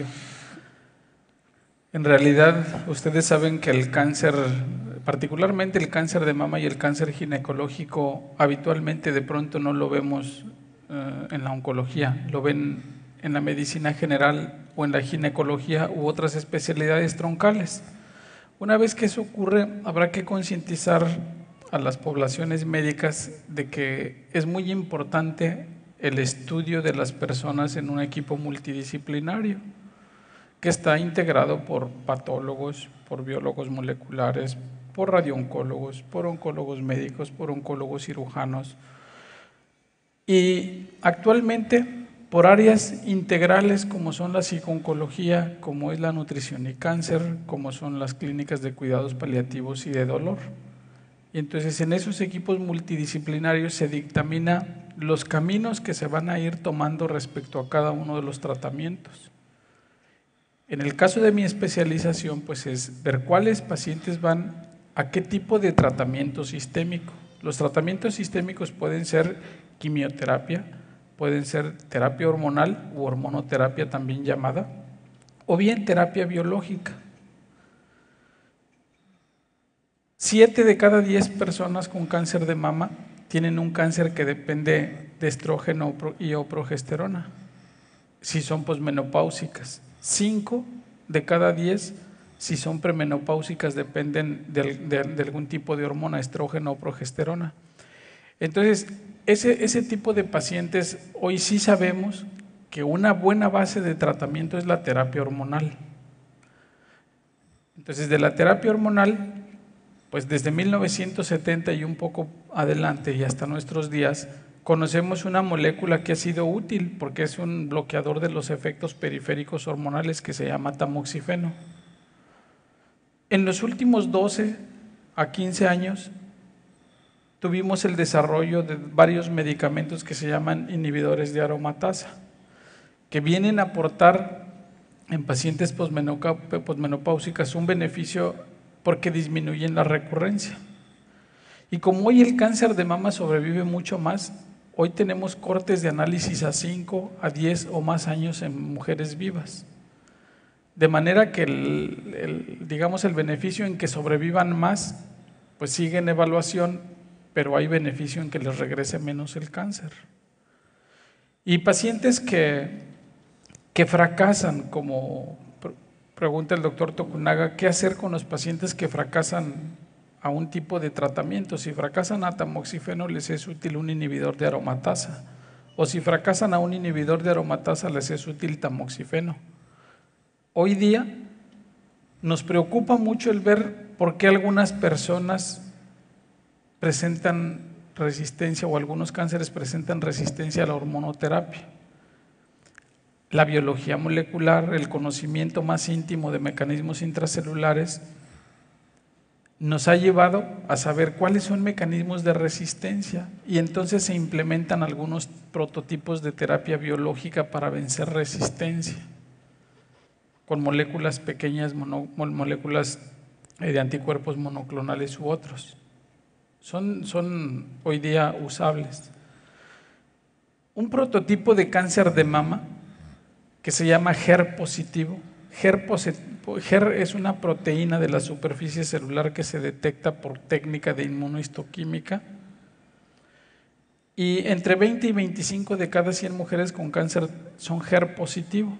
En realidad, ustedes saben que el cáncer, particularmente el cáncer de mama y el cáncer ginecológico, habitualmente de pronto no lo vemos uh, en la oncología, lo ven en la medicina general o en la ginecología u otras especialidades troncales. Una vez que eso ocurre, habrá que concientizar a las poblaciones médicas de que es muy importante el estudio de las personas en un equipo multidisciplinario que está integrado por patólogos, por biólogos moleculares, por radiooncólogos, por oncólogos médicos, por oncólogos cirujanos y actualmente por áreas integrales como son la psico-oncología, como es la nutrición y cáncer, como son las clínicas de cuidados paliativos y de dolor. Y entonces en esos equipos multidisciplinarios se dictamina los caminos que se van a ir tomando respecto a cada uno de los tratamientos. En el caso de mi especialización, pues es ver cuáles pacientes van a qué tipo de tratamiento sistémico. Los tratamientos sistémicos pueden ser quimioterapia, pueden ser terapia hormonal u hormonoterapia también llamada, o bien terapia biológica. Siete de cada diez personas con cáncer de mama tienen un cáncer que depende de estrógeno y o progesterona, si son posmenopáusicas. Cinco de cada diez, si son premenopáusicas, dependen de, de, de algún tipo de hormona, estrógeno o progesterona. Entonces, ese, ese tipo de pacientes, hoy sí sabemos que una buena base de tratamiento es la terapia hormonal. Entonces, de la terapia hormonal, pues desde mil novecientos setenta y un poco adelante y hasta nuestros días, conocemos una molécula que ha sido útil porque es un bloqueador de los efectos periféricos hormonales que se llama tamoxifeno. En los últimos doce a quince años tuvimos el desarrollo de varios medicamentos que se llaman inhibidores de aromatasa, que vienen a aportar en pacientes posmenopáusicas un beneficio porque disminuyen la recurrencia. Y como hoy el cáncer de mama sobrevive mucho más, hoy tenemos cortes de análisis a cinco, a diez o más años en mujeres vivas. De manera que el, el, digamos el beneficio en que sobrevivan más, pues sigue en evaluación, pero hay beneficio en que les regrese menos el cáncer. Y pacientes que, que fracasan, como pregunta el doctor Tokunaga, ¿qué hacer con los pacientes que fracasan a un tipo de tratamiento? Si fracasan a tamoxifeno, les es útil un inhibidor de aromatasa, o si fracasan a un inhibidor de aromatasa, les es útil tamoxifeno. Hoy día nos preocupa mucho el ver por qué algunas personas presentan resistencia o algunos cánceres presentan resistencia a la hormonoterapia. La biología molecular, el conocimiento más íntimo de mecanismos intracelulares nos ha llevado a saber cuáles son mecanismos de resistencia y entonces se implementan algunos prototipos de terapia biológica para vencer resistencia con moléculas pequeñas, mono, moléculas de anticuerpos monoclonales u otros. Son, son hoy día usables. Un prototipo de cáncer de mama que se llama H E R positivo. H E R, H E R es una proteína de la superficie celular que se detecta por técnica de inmunohistoquímica. Y entre veinte y veinticinco de cada cien mujeres con cáncer son H E R positivo.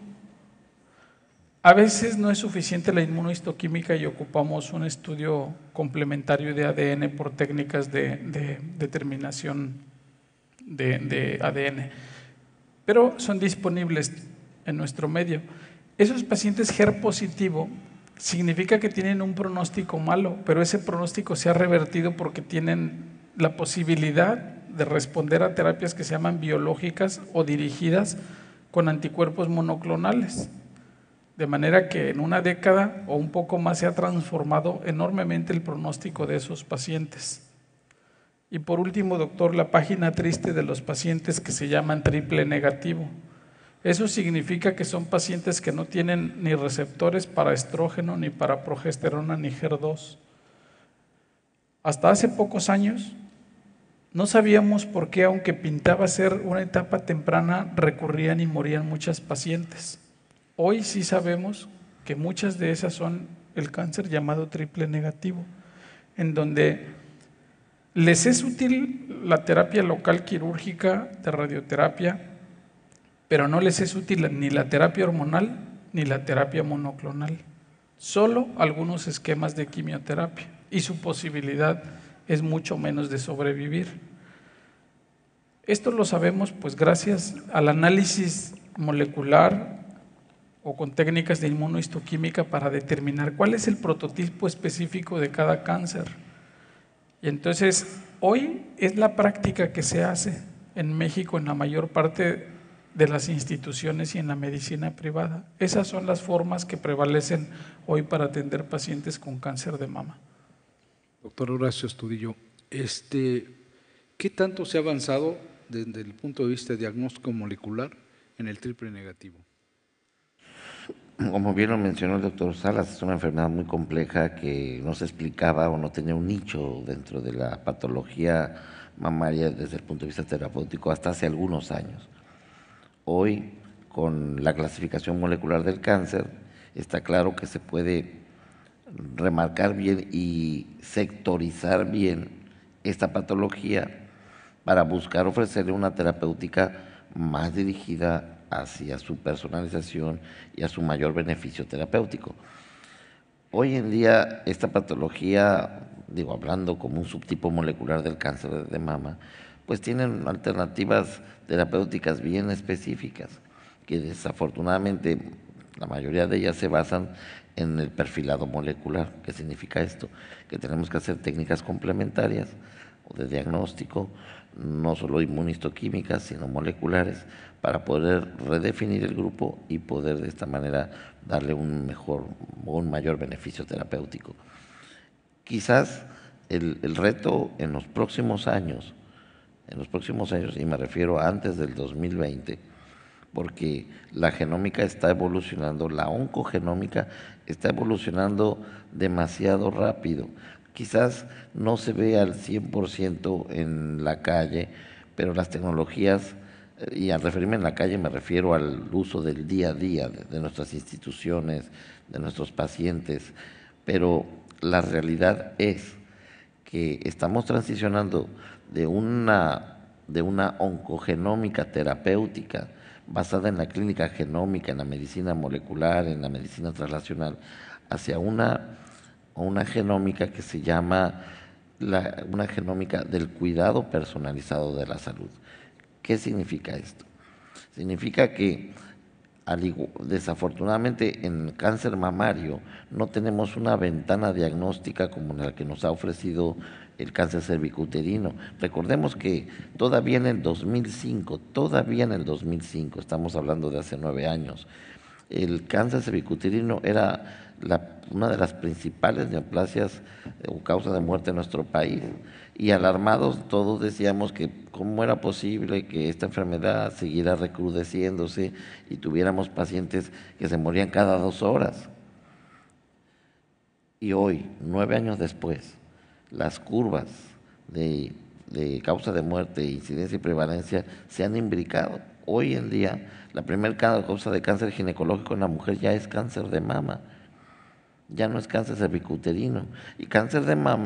A veces no es suficiente la inmunohistoquímica y ocupamos un estudio complementario de A D N por técnicas de, de determinación de, de A D N, pero son disponibles en nuestro medio. Esos pacientes H E R positivo significa que tienen un pronóstico malo, pero ese pronóstico se ha revertido porque tienen la posibilidad de responder a terapias que se llaman biológicas o dirigidas con anticuerpos monoclonales. De manera que en una década o un poco más se ha transformado enormemente el pronóstico de esos pacientes. Y por último, doctor, la página triste de los pacientes que se llaman triple negativo. Eso significa que son pacientes que no tienen ni receptores para estrógeno, ni para progesterona, ni H E R dos. Hasta hace pocos años no sabíamos por qué, aunque pintaba ser una etapa temprana, recurrían y morían muchas pacientes. Hoy sí sabemos que muchas de esas son el cáncer llamado triple negativo, en donde les es útil la terapia local quirúrgica de radioterapia, pero no les es útil ni la terapia hormonal ni la terapia monoclonal, solo algunos esquemas de quimioterapia, y su posibilidad es mucho menos de sobrevivir. Esto lo sabemos pues gracias al análisis molecular o con técnicas de inmunohistoquímica para determinar cuál es el prototipo específico de cada cáncer. Y entonces, hoy es la práctica que se hace en México en la mayor parte de las instituciones y en la medicina privada. Esas son las formas que prevalecen hoy para atender pacientes con cáncer de mama. Doctor Horacio Astudillo, este, ¿qué tanto se ha avanzado desde el punto de vista de diagnóstico molecular en el triple negativo? Como bien lo mencionó el doctor Salas, es una enfermedad muy compleja que no se explicaba o no tenía un nicho dentro de la patología mamaria desde el punto de vista terapéutico hasta hace algunos años. Hoy, con la clasificación molecular del cáncer, está claro que se puede remarcar bien y sectorizar bien esta patología para buscar ofrecerle una terapéutica más dirigida hacia su personalización y a su mayor beneficio terapéutico. Hoy en día esta patología, digo, hablando como un subtipo molecular del cáncer de mama, pues tienen alternativas terapéuticas bien específicas, que desafortunadamente la mayoría de ellas se basan en el perfilado molecular. ¿Qué significa esto? Que tenemos que hacer técnicas complementarias o de diagnóstico, no solo inmunistoquímicas, sino moleculares, para poder redefinir el grupo y poder de esta manera darle un mejor o un mayor beneficio terapéutico. Quizás el, el reto en los próximos años, en los próximos años, y me refiero a antes del dos mil veinte, porque la genómica está evolucionando, la oncogenómica está evolucionando demasiado rápido. Quizás no se ve al cien por ciento en la calle, pero las tecnologías, y al referirme en la calle me refiero al uso del día a día de, de nuestras instituciones, de nuestros pacientes, pero la realidad es que estamos transicionando de una, de una oncogenómica terapéutica basada en la clínica genómica, en la medicina molecular, en la medicina translacional, hacia una, una genómica que se llama la, una genómica del cuidado personalizado de la salud. ¿Qué significa esto? Significa que desafortunadamente en cáncer mamario no tenemos una ventana diagnóstica como la que nos ha ofrecido el cáncer cervicuterino. Recordemos que todavía en el dos mil cinco, todavía en el dos mil cinco, estamos hablando de hace nueve años, el cáncer cervicuterino era la, una de las principales neoplasias o causa de muerte en nuestro país. Y alarmados todos decíamos que cómo era posible que esta enfermedad siguiera recrudeciéndose y tuviéramos pacientes que se morían cada dos horas. Y hoy, nueve años después, las curvas de, de causa de muerte, incidencia y prevalencia se han imbricado. Hoy en día, la primera causa de cáncer ginecológico en la mujer ya es cáncer de mama, ya no es cáncer cervicuterino. Y cáncer de mama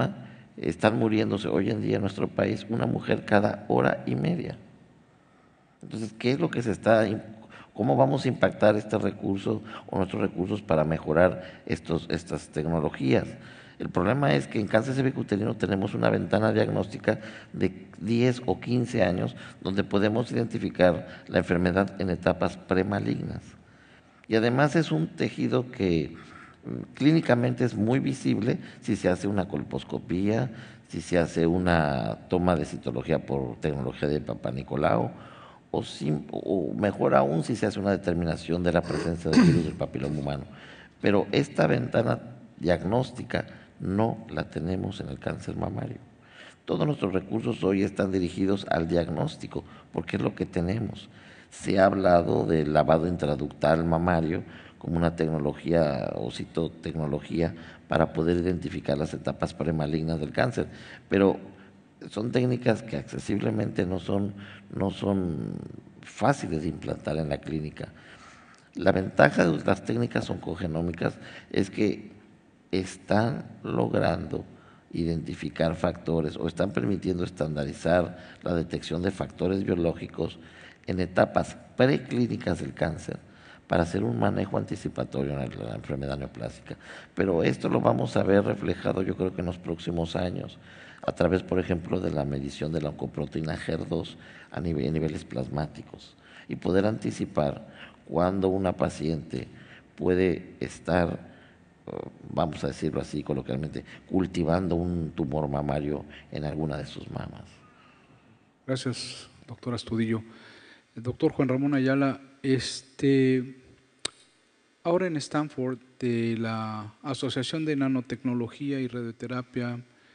están muriéndose hoy en día en nuestro país una mujer cada hora y media. Entonces, ¿qué es lo que se está, cómo vamos a impactar este recurso o nuestros recursos para mejorar estos, estas tecnologías? El problema es que en cáncer cervicuterino tenemos una ventana diagnóstica de diez o quince años donde podemos identificar la enfermedad en etapas premalignas. Y además es un tejido que clínicamente es muy visible si se hace una colposcopía, si se hace una toma de citología por tecnología de Papá Nicolau, o, sim, o mejor aún si se hace una determinación de la presencia del virus del papiloma humano. Pero esta ventana diagnóstica no la tenemos en el cáncer mamario. Todos nuestros recursos hoy están dirigidos al diagnóstico, porque es lo que tenemos. Se ha hablado del lavado intraductal mamario como una tecnología o citotecnología para poder identificar las etapas premalignas del cáncer, pero son técnicas que accesiblemente no son, no son fáciles de implantar en la clínica. La ventaja de las técnicas oncogenómicas es que están logrando identificar factores o están permitiendo estandarizar la detección de factores biológicos en etapas preclínicas del cáncer para hacer un manejo anticipatorio en la enfermedad neoplásica. Pero esto lo vamos a ver reflejado yo creo que en los próximos años, a través, por ejemplo, de la medición de la oncoproteína H E R dos a nivel, niveles plasmáticos y poder anticipar cuando una paciente puede estar, vamos a decirlo así coloquialmente, cultivando un tumor mamario en alguna de sus mamas. Gracias, doctor Astudillo. El doctor Juan Ramón Ayala, este, ahora en Stanford, de la Asociación de Nanotecnología y Radioterapia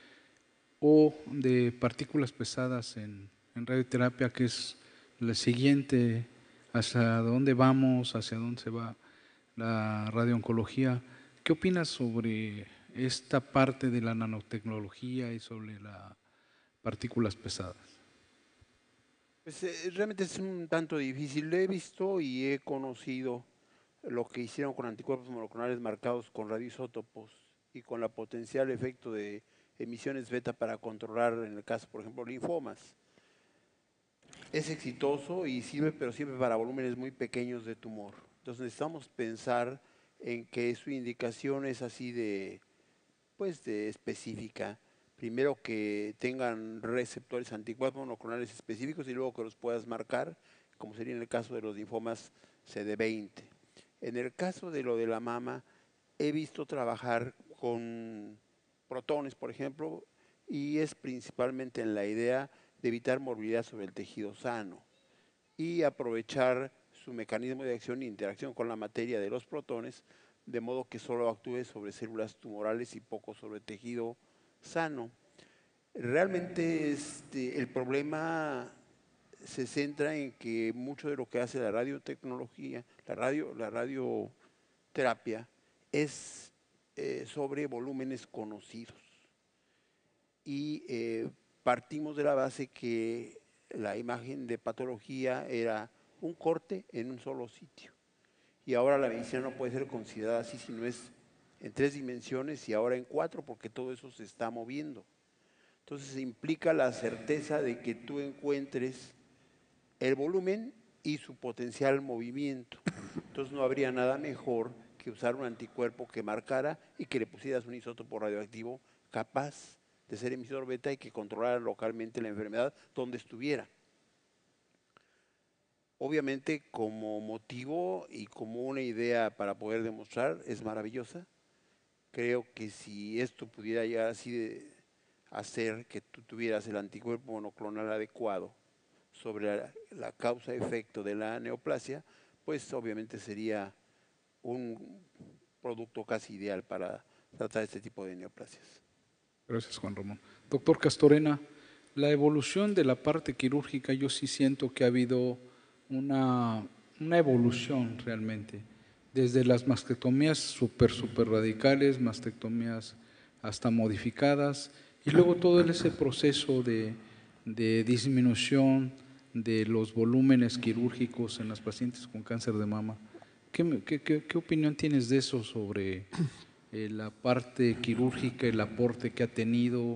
o de partículas pesadas en, en radioterapia, que es la siguiente, hacia dónde vamos, hacia dónde se va la radiooncología. ¿Qué opinas sobre esta parte de la nanotecnología y sobre las partículas pesadas? Pues eh, realmente es un tanto difícil. Lo he visto y he conocido lo que hicieron con anticuerpos monoclonales marcados con radioisótopos y con la potencial efecto de emisiones beta para controlar, en el caso, por ejemplo, linfomas. Es exitoso y sirve, pero siempre para volúmenes muy pequeños de tumor. Entonces necesitamos pensar en que su indicación es así de, pues, de específica. Primero que tengan receptores anticuerpos monoclonales específicos y luego que los puedas marcar, como sería en el caso de los linfomas C D veinte. En el caso de lo de la mama, he visto trabajar con protones, por ejemplo, y es principalmente en la idea de evitar morbilidad sobre el tejido sano y aprovechar su mecanismo de acción e interacción con la materia de los protones, de modo que solo actúe sobre células tumorales y poco sobre tejido sano. Realmente este, el problema se centra en que mucho de lo que hace la radiotecnología, la, radio, la radioterapia, es eh, sobre volúmenes conocidos. Y eh, partimos de la base que la imagen de patología era un corte en un solo sitio. Y ahora la medicina no puede ser considerada así, sino es en tres dimensiones y ahora en cuatro, porque todo eso se está moviendo. Entonces implica la certeza de que tú encuentres el volumen y su potencial movimiento. Entonces no habría nada mejor que usar un anticuerpo que marcara y que le pusieras un isótopo radioactivo capaz de ser emisor beta y que controlara localmente la enfermedad donde estuviera. Obviamente como motivo y como una idea para poder demostrar es maravillosa. Creo que si esto pudiera llegar así de hacer que tú tuvieras el anticuerpo monoclonal adecuado sobre la, la causa-efecto de la neoplasia, pues obviamente sería un producto casi ideal para tratar este tipo de neoplasias. Gracias, Juan Ramón. Doctor Castorena, la evolución de la parte quirúrgica, yo sí siento que ha habido una, una evolución realmente, desde las mastectomías súper, súper radicales, mastectomías hasta modificadas, y luego todo ese proceso de, de disminución de los volúmenes quirúrgicos en las pacientes con cáncer de mama. ¿Qué, qué, qué, qué opinión tienes de eso sobre eh, la parte quirúrgica, el aporte que ha tenido,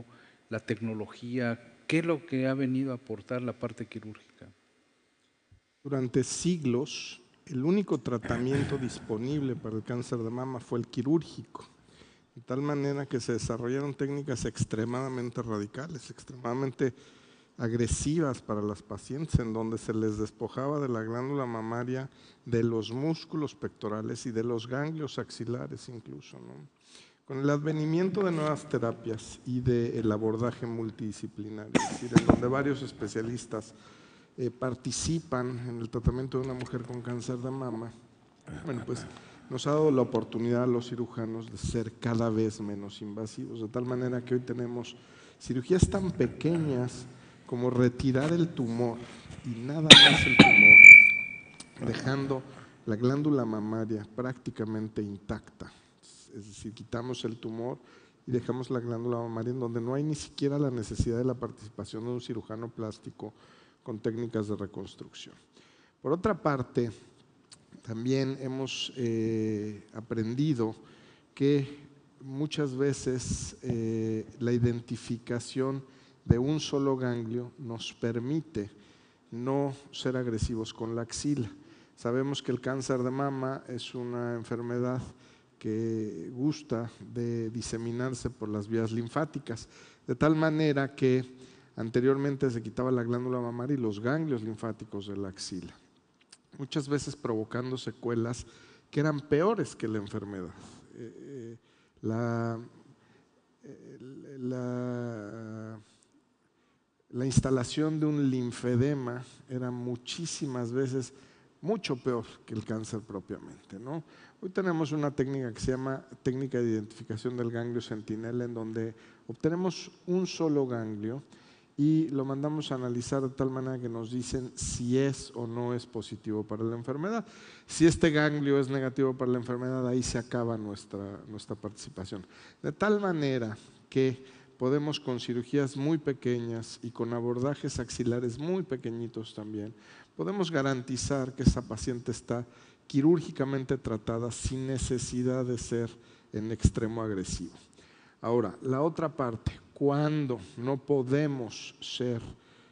la tecnología? ¿Qué es lo que ha venido a aportar la parte quirúrgica? Durante siglos, el único tratamiento disponible para el cáncer de mama fue el quirúrgico, de tal manera que se desarrollaron técnicas extremadamente radicales, extremadamente agresivas para las pacientes, en donde se les despojaba de la glándula mamaria, de los músculos pectorales y de los ganglios axilares incluso, ¿no? Con el advenimiento de nuevas terapias y del abordaje multidisciplinario, es decir, en donde varios especialistas eh, participan en el tratamiento de una mujer con cáncer de mama, bueno, pues nos ha dado la oportunidad a los cirujanos de ser cada vez menos invasivos, de tal manera que hoy tenemos cirugías tan pequeñas como retirar el tumor y nada más el tumor, dejando la glándula mamaria prácticamente intacta. Es decir, quitamos el tumor y dejamos la glándula mamaria en donde no hay ni siquiera la necesidad de la participación de un cirujano plástico con técnicas de reconstrucción. Por otra parte, también hemos eh, aprendido que muchas veces eh, la identificación de un solo ganglio nos permite no ser agresivos con la axila. Sabemos que el cáncer de mama es una enfermedad que gusta de diseminarse por las vías linfáticas, de tal manera que anteriormente se quitaba la glándula mamaria y los ganglios linfáticos de la axila, muchas veces provocando secuelas que eran peores que la enfermedad. Eh, la, eh, la, la instalación de un linfedema era muchísimas veces mucho peor que el cáncer propiamente, ¿no? Hoy tenemos una técnica que se llama técnica de identificación del ganglio centinela, en donde obtenemos un solo ganglio y lo mandamos a analizar de tal manera que nos dicen si es o no es positivo para la enfermedad. Si este ganglio es negativo para la enfermedad, ahí se acaba nuestra, nuestra participación. De tal manera que podemos, con cirugías muy pequeñas y con abordajes axilares muy pequeñitos también, podemos garantizar que esa paciente está quirúrgicamente tratada sin necesidad de ser en extremo agresivo. Ahora, la otra parte, cuando no podemos ser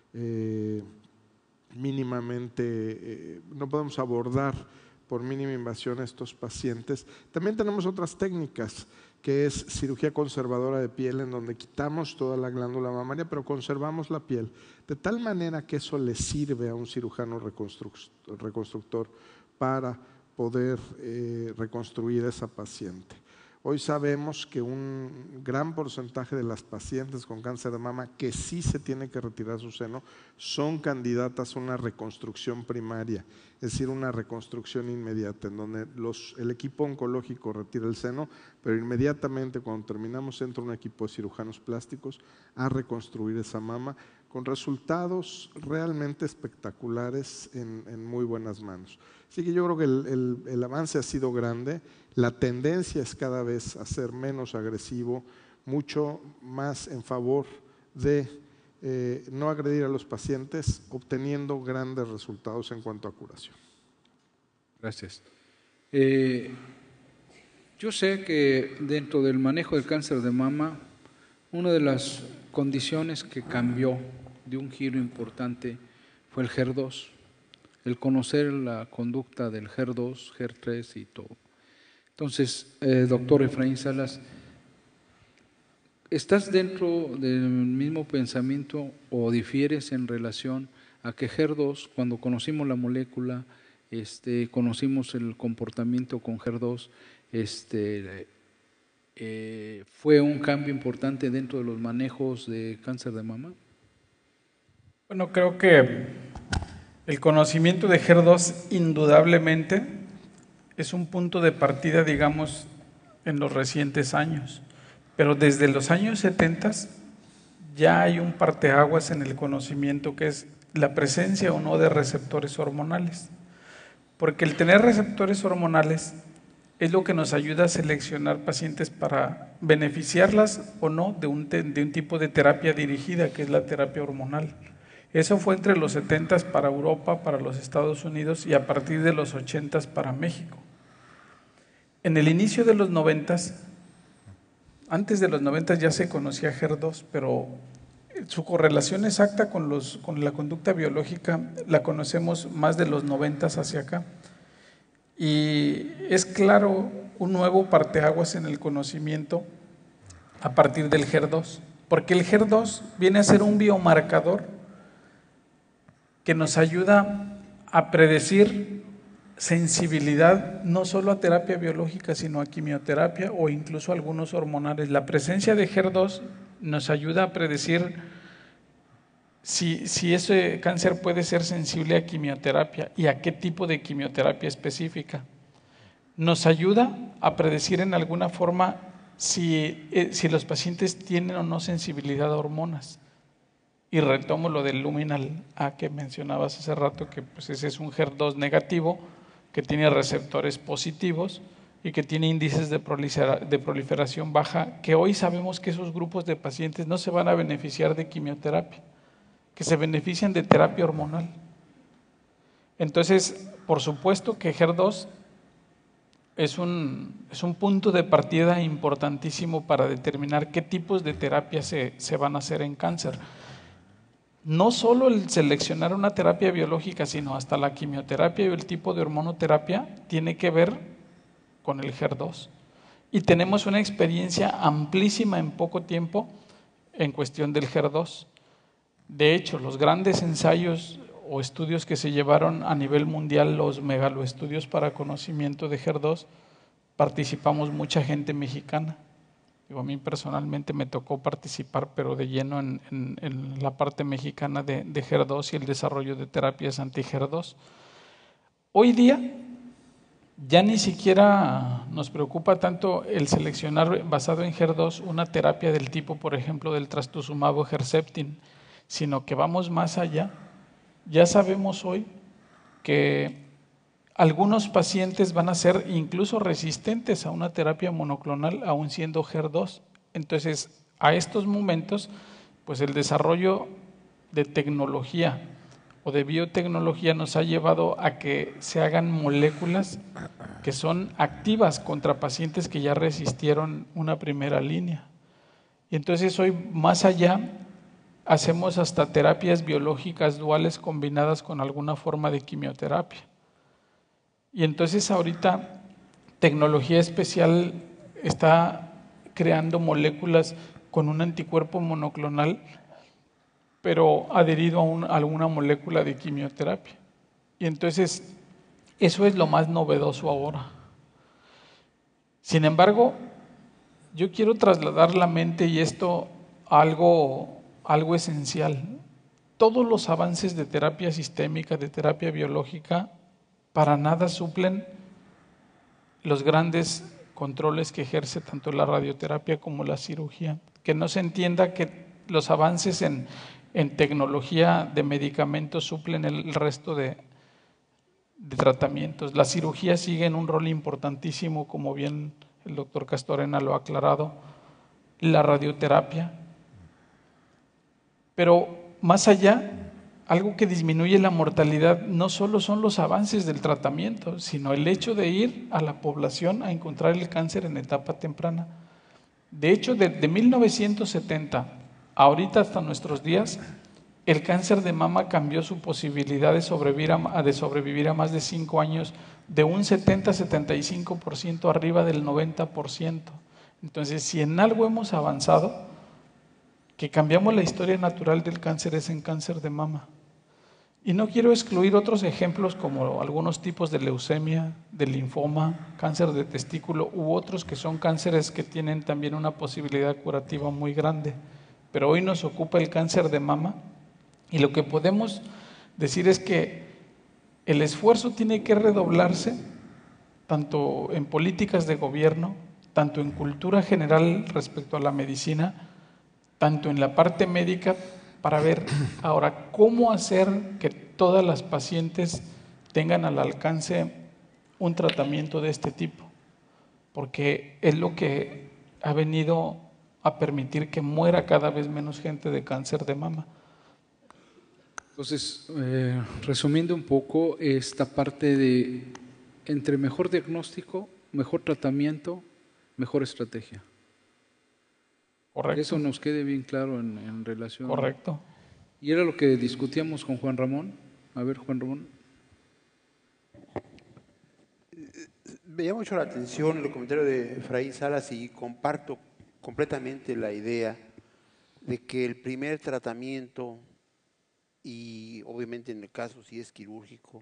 eh, mínimamente, eh, no podemos abordar por mínima invasión a estos pacientes, también tenemos otras técnicas, que es cirugía conservadora de piel, en donde quitamos toda la glándula mamaria, pero conservamos la piel, de tal manera que eso le sirve a un cirujano reconstructor para poder eh, reconstruir a esa paciente. Hoy sabemos que un gran porcentaje de las pacientes con cáncer de mama que sí se tiene que retirar su seno son candidatas a una reconstrucción primaria, es decir, una reconstrucción inmediata, en donde los, el equipo oncológico retira el seno, pero inmediatamente cuando terminamos entra un equipo de cirujanos plásticos a reconstruir esa mama con resultados realmente espectaculares en, en muy buenas manos. Así que yo creo que el, el, el avance ha sido grande, la tendencia es cada vez a ser menos agresivo, mucho más en favor de eh, no agredir a los pacientes, obteniendo grandes resultados en cuanto a curación. Gracias. Eh, yo sé que dentro del manejo del cáncer de mama, una de las condiciones que cambió de un giro importante fue el H E R dos, el conocer la conducta del H E R dos, H E R tres y todo. Entonces, eh, doctor Efraín Salas, ¿estás dentro del mismo pensamiento o difieres en relación a que H E R dos, cuando conocimos la molécula, este, conocimos el comportamiento con H E R dos, este, eh, fue un cambio importante dentro de los manejos de cáncer de mama? Bueno, creo que el conocimiento de H E R dos indudablemente es un punto de partida, digamos, en los recientes años, pero desde los años setenta ya hay un parteaguas en el conocimiento, que es la presencia o no de receptores hormonales, porque el tener receptores hormonales es lo que nos ayuda a seleccionar pacientes para beneficiarlas o no de un, de un tipo de terapia dirigida, que es la terapia hormonal. Eso fue entre los setentas para Europa, para los Estados Unidos, y a partir de los ochentas para México. En el inicio de los noventas, antes de los noventas ya se conocía H E R dos, pero su correlación exacta con, los, con la conducta biológica la conocemos más de los noventas hacia acá. Y es claro un nuevo parteaguas en el conocimiento a partir del G E R dos, porque el G E R dos viene a ser un biomarcador que nos ayuda a predecir sensibilidad no solo a terapia biológica, sino a quimioterapia o incluso a algunos hormonales. La presencia de G E R dos nos ayuda a predecir si, si ese cáncer puede ser sensible a quimioterapia y a qué tipo de quimioterapia específica. Nos ayuda a predecir en alguna forma si, eh, si los pacientes tienen o no sensibilidad a hormonas. Y retomo lo del Luminal A que mencionabas hace rato, que pues ese es un G E R dos negativo, que tiene receptores positivos y que tiene índices de proliferación baja, que hoy sabemos que esos grupos de pacientes no se van a beneficiar de quimioterapia, que se benefician de terapia hormonal. Entonces, por supuesto que G E R dos es un, es un punto de partida importantísimo para determinar qué tipos de terapia se, se van a hacer en cáncer. No solo el seleccionar una terapia biológica, sino hasta la quimioterapia y el tipo de hormonoterapia tiene que ver con el G E R dos. Y tenemos una experiencia amplísima en poco tiempo en cuestión del G E R dos. De hecho, los grandes ensayos o estudios que se llevaron a nivel mundial, los megaloestudios para conocimiento de G E R dos, participamos mucha gente mexicana. Digo, a mí personalmente me tocó participar, pero de lleno en, en, en la parte mexicana de, de G E R dos y el desarrollo de terapias anti-G E R dos. Hoy día ya ni siquiera nos preocupa tanto el seleccionar basado en G E R dos una terapia del tipo, por ejemplo, del trastuzumab o Herceptin, sino que vamos más allá. Ya sabemos hoy que algunos pacientes van a ser incluso resistentes a una terapia monoclonal, aún siendo G E R dos. Entonces, a estos momentos, pues el desarrollo de tecnología o de biotecnología nos ha llevado a que se hagan moléculas que son activas contra pacientes que ya resistieron una primera línea. Y entonces hoy, más allá, hacemos hasta terapias biológicas duales combinadas con alguna forma de quimioterapia. Y entonces ahorita tecnología especial está creando moléculas con un anticuerpo monoclonal, pero adherido a, un, a alguna molécula de quimioterapia. Y entonces eso es lo más novedoso ahora. Sin embargo, yo quiero trasladar la mente y esto a algo, algo esencial. Todos los avances de terapia sistémica, de terapia biológica, para nada suplen los grandes controles que ejerce tanto la radioterapia como la cirugía. Que no se entienda que los avances en, en tecnología de medicamentos suplen el resto de, de tratamientos. La cirugía sigue en un rol importantísimo, como bien el doctor Castorena lo ha aclarado, la radioterapia. Pero más allá, algo que disminuye la mortalidad no solo son los avances del tratamiento, sino el hecho de ir a la población a encontrar el cáncer en etapa temprana. De hecho, desde mil novecientos setenta, ahorita hasta nuestros días, el cáncer de mama cambió su posibilidad de sobrevivir a, de sobrevivir a más de cinco años de un setenta a setenta y cinco por ciento arriba del noventa por ciento. Entonces, si en algo hemos avanzado, que cambiamos la historia natural del cáncer es en cáncer de mama. Y no quiero excluir otros ejemplos como algunos tipos de leucemia, de linfoma, cáncer de testículo u otros que son cánceres que tienen también una posibilidad curativa muy grande. Pero hoy nos ocupa el cáncer de mama y lo que podemos decir es que el esfuerzo tiene que redoblarse tanto en políticas de gobierno, tanto en cultura general respecto a la medicina, tanto en la parte médica, para ver ahora cómo hacer que todas las pacientes tengan al alcance un tratamiento de este tipo, porque es lo que ha venido a permitir que muera cada vez menos gente de cáncer de mama. Entonces, eh, resumiendo un poco esta parte de entre mejor diagnóstico, mejor tratamiento, mejor estrategia. Correcto. Que eso nos quede bien claro en, en relación. Correcto. Y era lo que discutíamos con Juan Ramón. A ver, Juan Ramón. Me llama mucho la atención el comentario de Efraín Salas y comparto completamente la idea de que el primer tratamiento, y obviamente en el caso si es quirúrgico,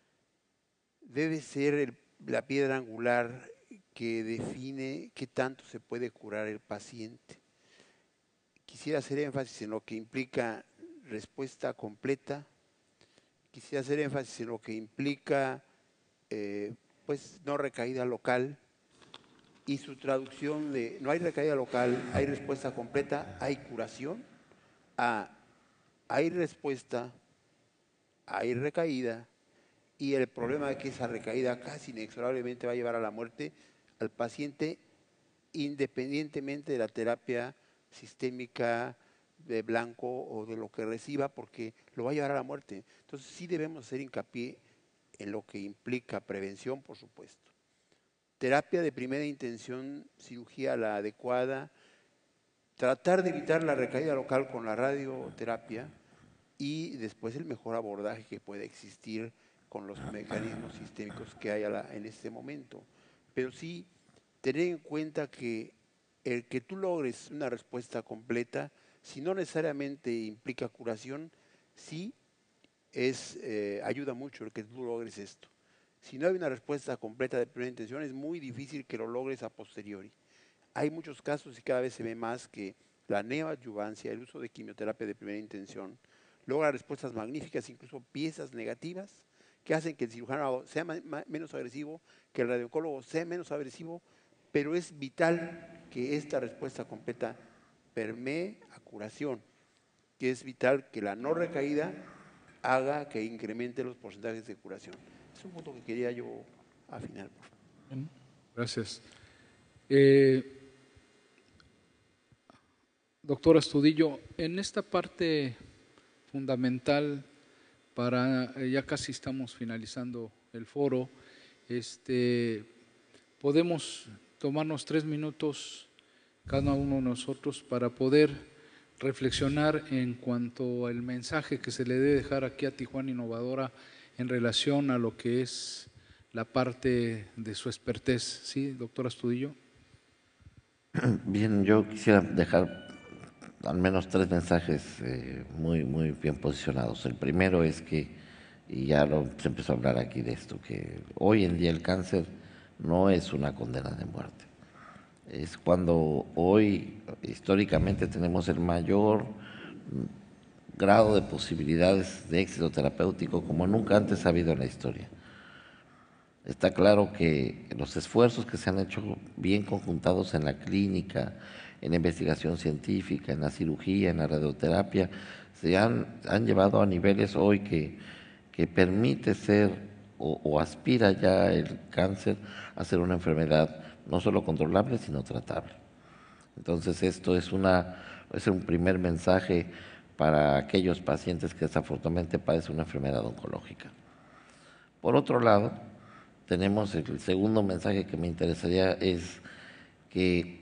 debe ser el, la piedra angular que define qué tanto se puede curar el paciente. Quisiera hacer énfasis en lo que implica respuesta completa, quisiera hacer énfasis en lo que implica eh, pues no recaída local, y su traducción de no hay recaída local, hay respuesta completa, hay curación, a hay respuesta, hay recaída, y el problema es que esa recaída casi inexorablemente va a llevar a la muerte al paciente, independientemente de la terapia sistémica de blanco o de lo que reciba, porque lo va a llevar a la muerte. Entonces sí debemos hacer hincapié en lo que implica prevención, por supuesto. Terapia de primera intención, cirugía la adecuada, tratar de evitar la recaída local con la radioterapia y después el mejor abordaje que puede existir con los mecanismos sistémicos que hay a la, en este momento. Pero sí tener en cuenta que el que tú logres una respuesta completa, si no necesariamente implica curación, sí es, eh, ayuda mucho el que tú logres esto. Si no hay una respuesta completa de primera intención, es muy difícil que lo logres a posteriori. Hay muchos casos y cada vez se ve más que la neoadyuvancia, el uso de quimioterapia de primera intención, logra respuestas magníficas, incluso piezas negativas, que hacen que el cirujano sea menos agresivo, que el radiooncólogo sea menos agresivo, pero es vital que esta respuesta completa permee a curación, que es vital que la no recaída haga que incremente los porcentajes de curación. Es un punto que quería yo afinar. Gracias. Eh, doctor Astudillo, en esta parte fundamental para, ya casi estamos finalizando el foro, este, podemos tomarnos tres minutos cada uno de nosotros para poder reflexionar en cuanto al mensaje que se le debe dejar aquí a Tijuana Innovadora en relación a lo que es la parte de su expertez. ¿Sí, doctor Astudillo? Bien, yo quisiera dejar al menos tres mensajes eh, muy, muy bien posicionados. El primero es que, y ya lo, se empezó a hablar aquí de esto, que hoy en día el cáncer no es una condena de muerte. Es cuando hoy históricamente tenemos el mayor grado de posibilidades de éxito terapéutico como nunca antes ha habido en la historia. Está claro que los esfuerzos que se han hecho bien conjuntados en la clínica, en la investigación científica, en la cirugía, en la radioterapia, se han, han llevado a niveles hoy que, que permite ser o, o aspira ya el cáncer a ser una enfermedad no solo controlable, sino tratable. Entonces esto es, una, es un primer mensaje para aquellos pacientes que desafortunadamente padecen una enfermedad oncológica. Por otro lado, tenemos el segundo mensaje que me interesaría, es que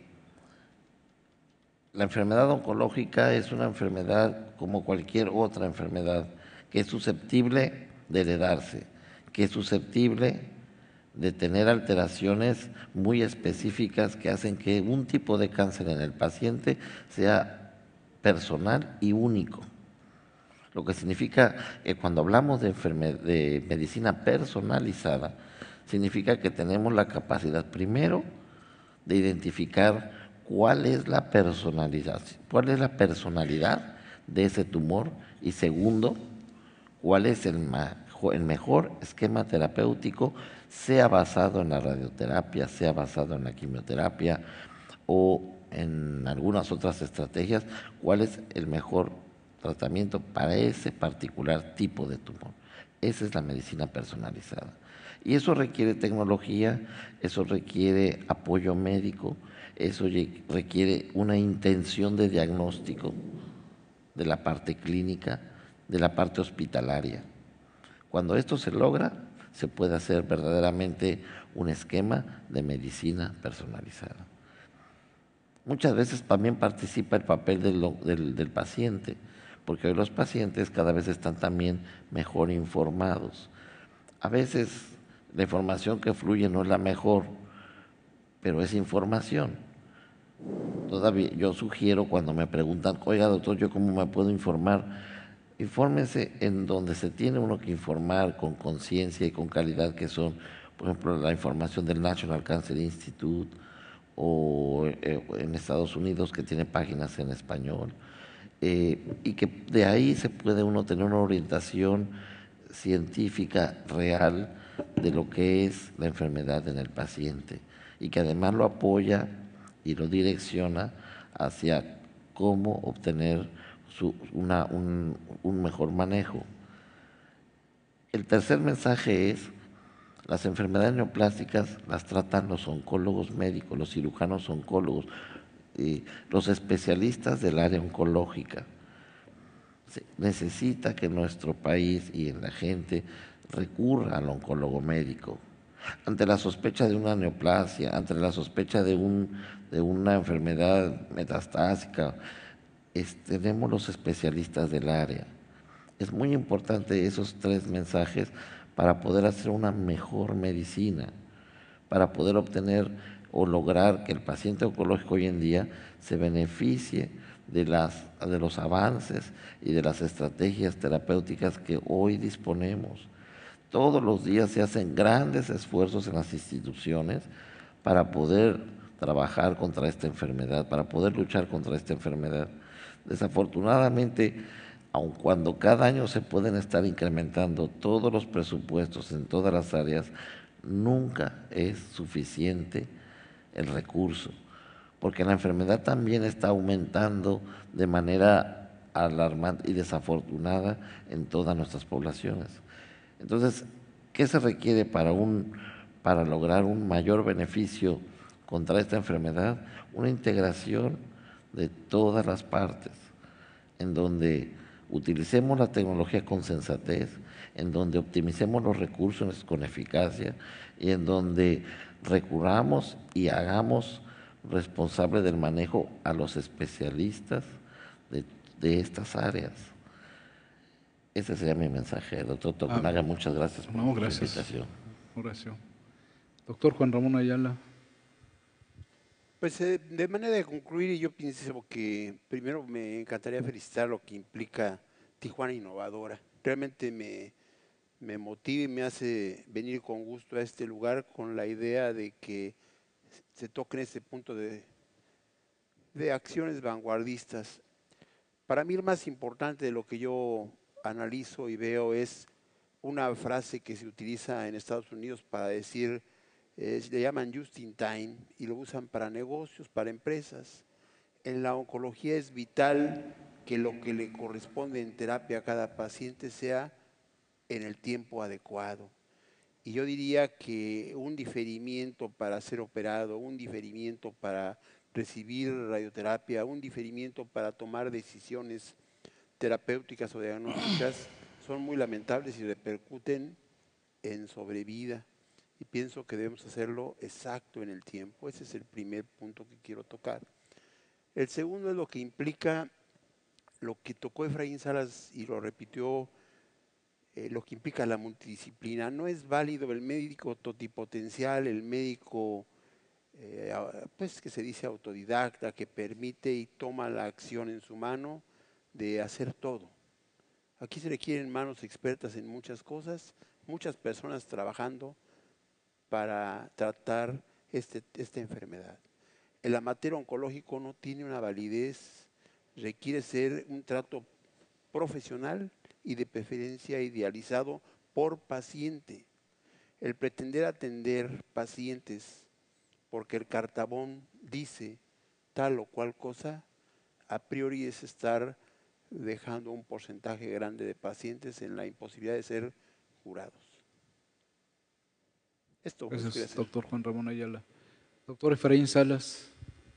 la enfermedad oncológica es una enfermedad como cualquier otra enfermedad, que es susceptible de heredarse, que es susceptible de tener alteraciones muy específicas que hacen que un tipo de cáncer en el paciente sea personal y único. Lo que significa que cuando hablamos de, de medicina personalizada, significa que tenemos la capacidad, primero, de identificar cuál es la personalidad, cuál es la personalidad de ese tumor, y segundo, cuál es el, el mejor esquema terapéutico, sea basado en la radioterapia, sea basado en la quimioterapia o en algunas otras estrategias, cuál es el mejor tratamiento para ese particular tipo de tumor. Esa es la medicina personalizada. Y eso requiere tecnología, eso requiere apoyo médico, eso requiere una intención de diagnóstico de la parte clínica, de la parte hospitalaria. Cuando esto se logra, se puede hacer verdaderamente un esquema de medicina personalizada. muchas veces también participa el papel del, del, del paciente, porque hoy los pacientes cada vez están también mejor informados. A veces la información que fluye no es la mejor, pero es información. Todavía yo sugiero cuando me preguntan, oiga doctor, ¿yo cómo me puedo informar? Infórmense en donde se tiene uno que informar con conciencia y con calidad, que son, por ejemplo, la información del National Cancer Institute, o eh, en Estados Unidos, que tiene páginas en español, eh, y que de ahí se puede uno tener una orientación científica real de lo que es la enfermedad en el paciente, y que además lo apoya y lo direcciona hacia cómo obtener su, una, un, un mejor manejo. El tercer mensaje es: las enfermedades neoplásticas las tratan los oncólogos médicos, los cirujanos oncólogos, eh, los especialistas del área oncológica. Se necesita que en nuestro país y en la gente recurra al oncólogo médico. Ante la sospecha de una neoplasia, ante la sospecha de, un, de una enfermedad metastásica, es, tenemos los especialistas del área. Es muy importante esos tres mensajes para poder hacer una mejor medicina, para poder obtener o lograr que el paciente oncológico hoy en día se beneficie de, las, de los avances y de las estrategias terapéuticas que hoy disponemos. Todos los días se hacen grandes esfuerzos en las instituciones para poder trabajar contra esta enfermedad, para poder luchar contra esta enfermedad. Desafortunadamente, aun cuando cada año se pueden estar incrementando todos los presupuestos en todas las áreas, nunca es suficiente el recurso, porque la enfermedad también está aumentando de manera alarmante y desafortunada en todas nuestras poblaciones. Entonces, ¿qué se requiere para, un, para lograr un mayor beneficio contra esta enfermedad? Una integración de todas las partes, en donde utilicemos la tecnología con sensatez, en donde optimicemos los recursos con eficacia y en donde recurramos y hagamos responsable del manejo a los especialistas de, de estas áreas. Ese sería mi mensaje, doctor Tokunaga. Ah, muchas gracias por no, la gracias. invitación. Oración. Doctor Juan Ramón Ayala. Pues eh, de manera de concluir, yo pienso que primero me encantaría felicitar lo que implica Tijuana Innovadora. Realmente me, me motiva y me hace venir con gusto a este lugar con la idea de que se toque en este punto de, de acciones vanguardistas. Para mí el más importante de lo que yo analizo y veo es una frase que se utiliza en Estados Unidos para decir, eh, le llaman just in time y lo usan para negocios, para empresas. En la oncología es vital que lo que le corresponde en terapia a cada paciente sea en el tiempo adecuado. Y yo diría que un diferimiento para ser operado, un diferimiento para recibir radioterapia, un diferimiento para tomar decisiones terapéuticas o diagnósticas son muy lamentables y repercuten en sobrevida. Y pienso que debemos hacerlo exacto en el tiempo. Ese es el primer punto que quiero tocar. El segundo es lo que implica, lo que tocó Efraín Salas y lo repitió, eh, lo que implica la multidisciplina. No es válido el médico totipotencial, el médico eh, pues que se dice autodidacta, que permite y toma la acción en su mano de hacer todo. Aquí se requieren manos expertas en muchas cosas, muchas personas trabajando para tratar este, esta enfermedad. El amateur oncológico no tiene una validez, requiere ser un trato profesional y de preferencia idealizado por paciente. El pretender atender pacientes porque el cartabón dice tal o cual cosa, a priori es estar dejando un porcentaje grande de pacientes en la imposibilidad de ser curados. Esto Gracias, es doctor Juan Ramón Ayala. Doctor Efraín Salas.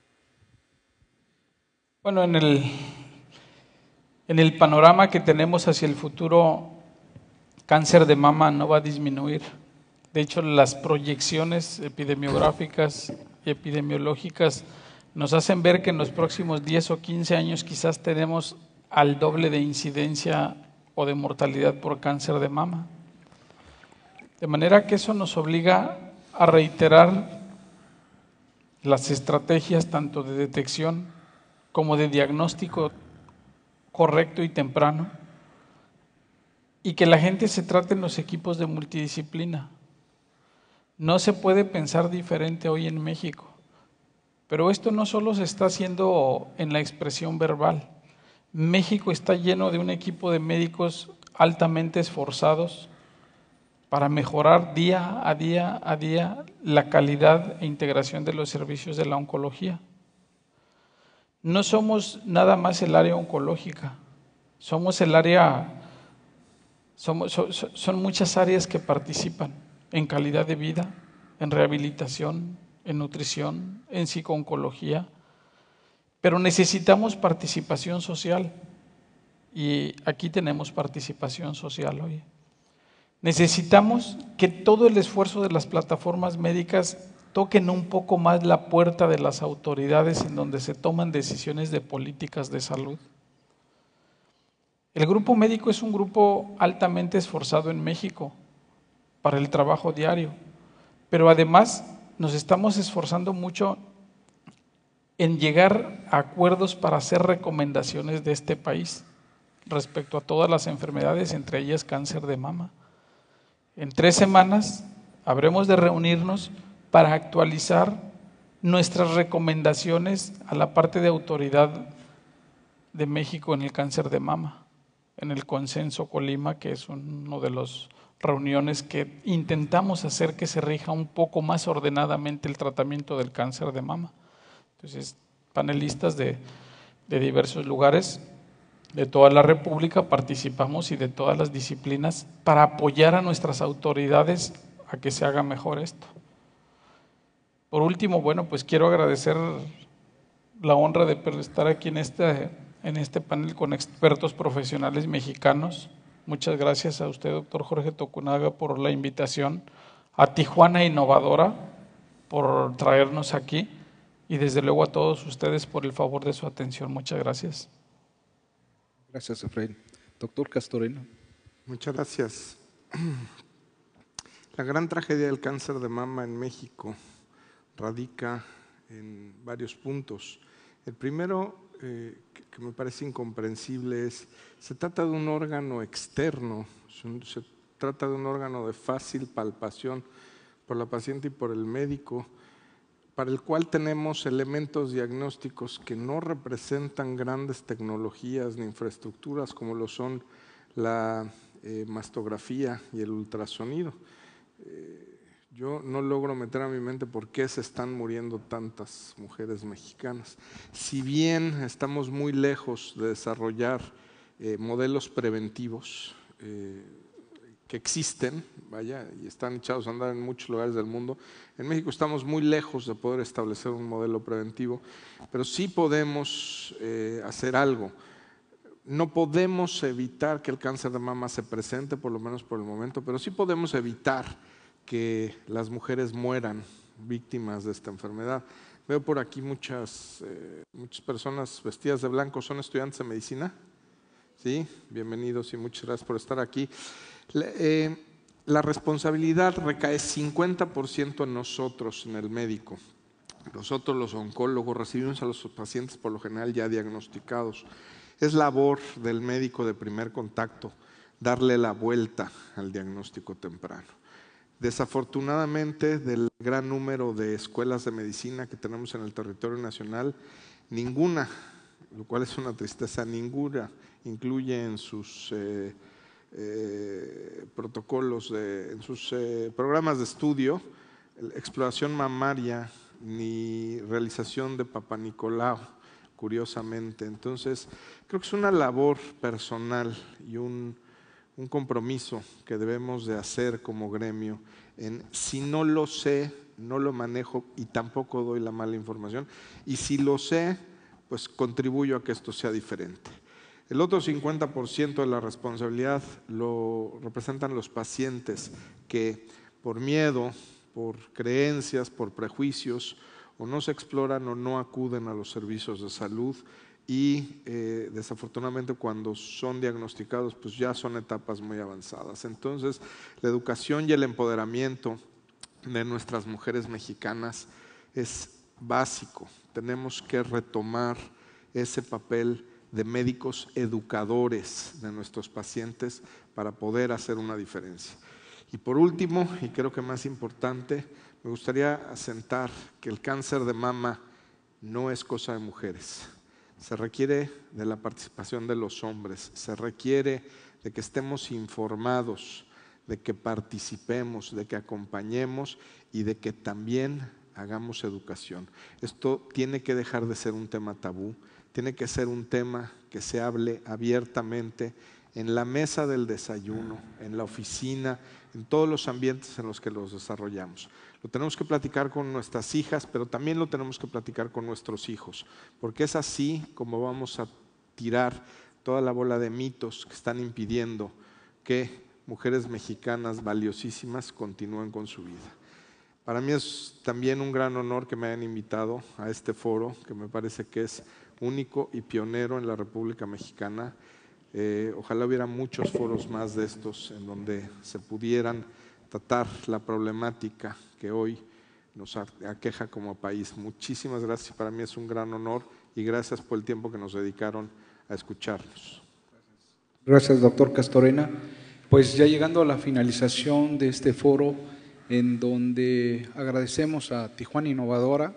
Bueno, en el, en el panorama que tenemos hacia el futuro, cáncer de mama no va a disminuir. De hecho, las proyecciones epidemiográficas y epidemiológicas nos hacen ver que en los próximos diez o quince años quizás tenemos al doble de incidencia o de mortalidad por cáncer de mama. De manera que eso nos obliga a reiterar las estrategias tanto de detección como de diagnóstico correcto y temprano, y que la gente se trate en los equipos de multidisciplina. No se puede pensar diferente hoy en México, pero esto no solo se está haciendo en la expresión verbal. México está lleno de un equipo de médicos altamente esforzados para mejorar día a día a día la calidad e integración de los servicios de la oncología. No somos nada más el área oncológica, somos el área, somos, son, son muchas áreas que participan en calidad de vida, en rehabilitación, en nutrición, en psicooncología, pero necesitamos participación social y aquí tenemos participación social hoy. Necesitamos que todo el esfuerzo de las plataformas médicas toquen un poco más la puerta de las autoridades en donde se toman decisiones de políticas de salud. El grupo médico es un grupo altamente esforzado en México para el trabajo diario, pero además nos estamos esforzando mucho en llegar a acuerdos para hacer recomendaciones de este país respecto a todas las enfermedades, entre ellas cáncer de mama. En tres semanas habremos de reunirnos para actualizar nuestras recomendaciones a la parte de autoridad de México en el cáncer de mama, en el Consenso Colima, que es uno de las reuniones que intentamos hacer que se rija un poco más ordenadamente el tratamiento del cáncer de mama. Entonces, panelistas de, de diversos lugares de toda la República participamos y de todas las disciplinas para apoyar a nuestras autoridades a que se haga mejor esto. Por último, bueno, pues quiero agradecer la honra de estar aquí en este, en este panel con expertos profesionales mexicanos. Muchas gracias a usted, doctor Jorge Tokunaga, por la invitación, a Tijuana Innovadora por traernos aquí y desde luego a todos ustedes por el favor de su atención. Muchas gracias. Gracias, Efraín. Doctor Castorena. Muchas gracias. La gran tragedia del cáncer de mama en México radica en varios puntos. El primero, eh, que, que me parece incomprensible, es se trata de un órgano externo, se trata de un órgano de fácil palpación por la paciente y por el médico, para el cual tenemos elementos diagnósticos que no representan grandes tecnologías ni infraestructuras como lo son la eh, mastografía y el ultrasonido. Eh, yo no logro meter a mi mente por qué se están muriendo tantas mujeres mexicanas. Si bien estamos muy lejos de desarrollar eh, modelos preventivos, eh, que existen, vaya, y están echados a andar en muchos lugares del mundo. En México estamos muy lejos de poder establecer un modelo preventivo, pero sí podemos eh, hacer algo. No podemos evitar que el cáncer de mama se presente, por lo menos por el momento, pero sí podemos evitar que las mujeres mueran víctimas de esta enfermedad. Veo por aquí muchas, eh, muchas personas vestidas de blanco. ¿Son estudiantes de medicina? Sí, bienvenidos y muchas gracias por estar aquí. La, eh, la responsabilidad recae cincuenta por ciento en nosotros, en el médico. Nosotros los oncólogos recibimos a los pacientes por lo general ya diagnosticados. Es labor del médico de primer contacto darle la vuelta al diagnóstico temprano. Desafortunadamente, del gran número de escuelas de medicina que tenemos en el territorio nacional, ninguna, lo cual es una tristeza, ninguna incluye en sus eh, eh, protocolos, de, en sus eh, programas de estudio, exploración mamaria ni realización de Papá Nicolau, curiosamente. Entonces, creo que es una labor personal y un, un compromiso que debemos de hacer como gremio en si no lo sé, no lo manejo y tampoco doy la mala información, y si lo sé, pues contribuyo a que esto sea diferente. El otro cincuenta por ciento de la responsabilidad lo representan los pacientes que por miedo, por creencias, por prejuicios o no se exploran o no acuden a los servicios de salud y eh, desafortunadamente cuando son diagnosticados pues ya son etapas muy avanzadas. Entonces la educación y el empoderamiento de nuestras mujeres mexicanas es básico. Tenemos que retomar ese papel de médicos educadores de nuestros pacientes para poder hacer una diferencia. Y por último, y creo que más importante, me gustaría asentar que el cáncer de mama no es cosa de mujeres. Se requiere de la participación de los hombres, se requiere de que estemos informados, de que participemos, de que acompañemos y de que también hagamos educación. Esto tiene que dejar de ser un tema tabú, tiene que ser un tema que se hable abiertamente en la mesa del desayuno, en la oficina, en todos los ambientes en los que los desarrollamos. Lo tenemos que platicar con nuestras hijas, pero también lo tenemos que platicar con nuestros hijos, porque es así como vamos a tirar toda la bola de mitos que están impidiendo que mujeres mexicanas valiosísimas continúen con su vida. Para mí es también un gran honor que me hayan invitado a este foro, que me parece que es único y pionero en la República Mexicana. Eh, ojalá hubiera muchos foros más de estos en donde se pudieran tratar la problemática que hoy nos aqueja como país. Muchísimas gracias, para mí es un gran honor y gracias por el tiempo que nos dedicaron a escucharnos. Gracias, doctor Castorena. Pues ya llegando a la finalización de este foro, en donde agradecemos a Tijuana Innovadora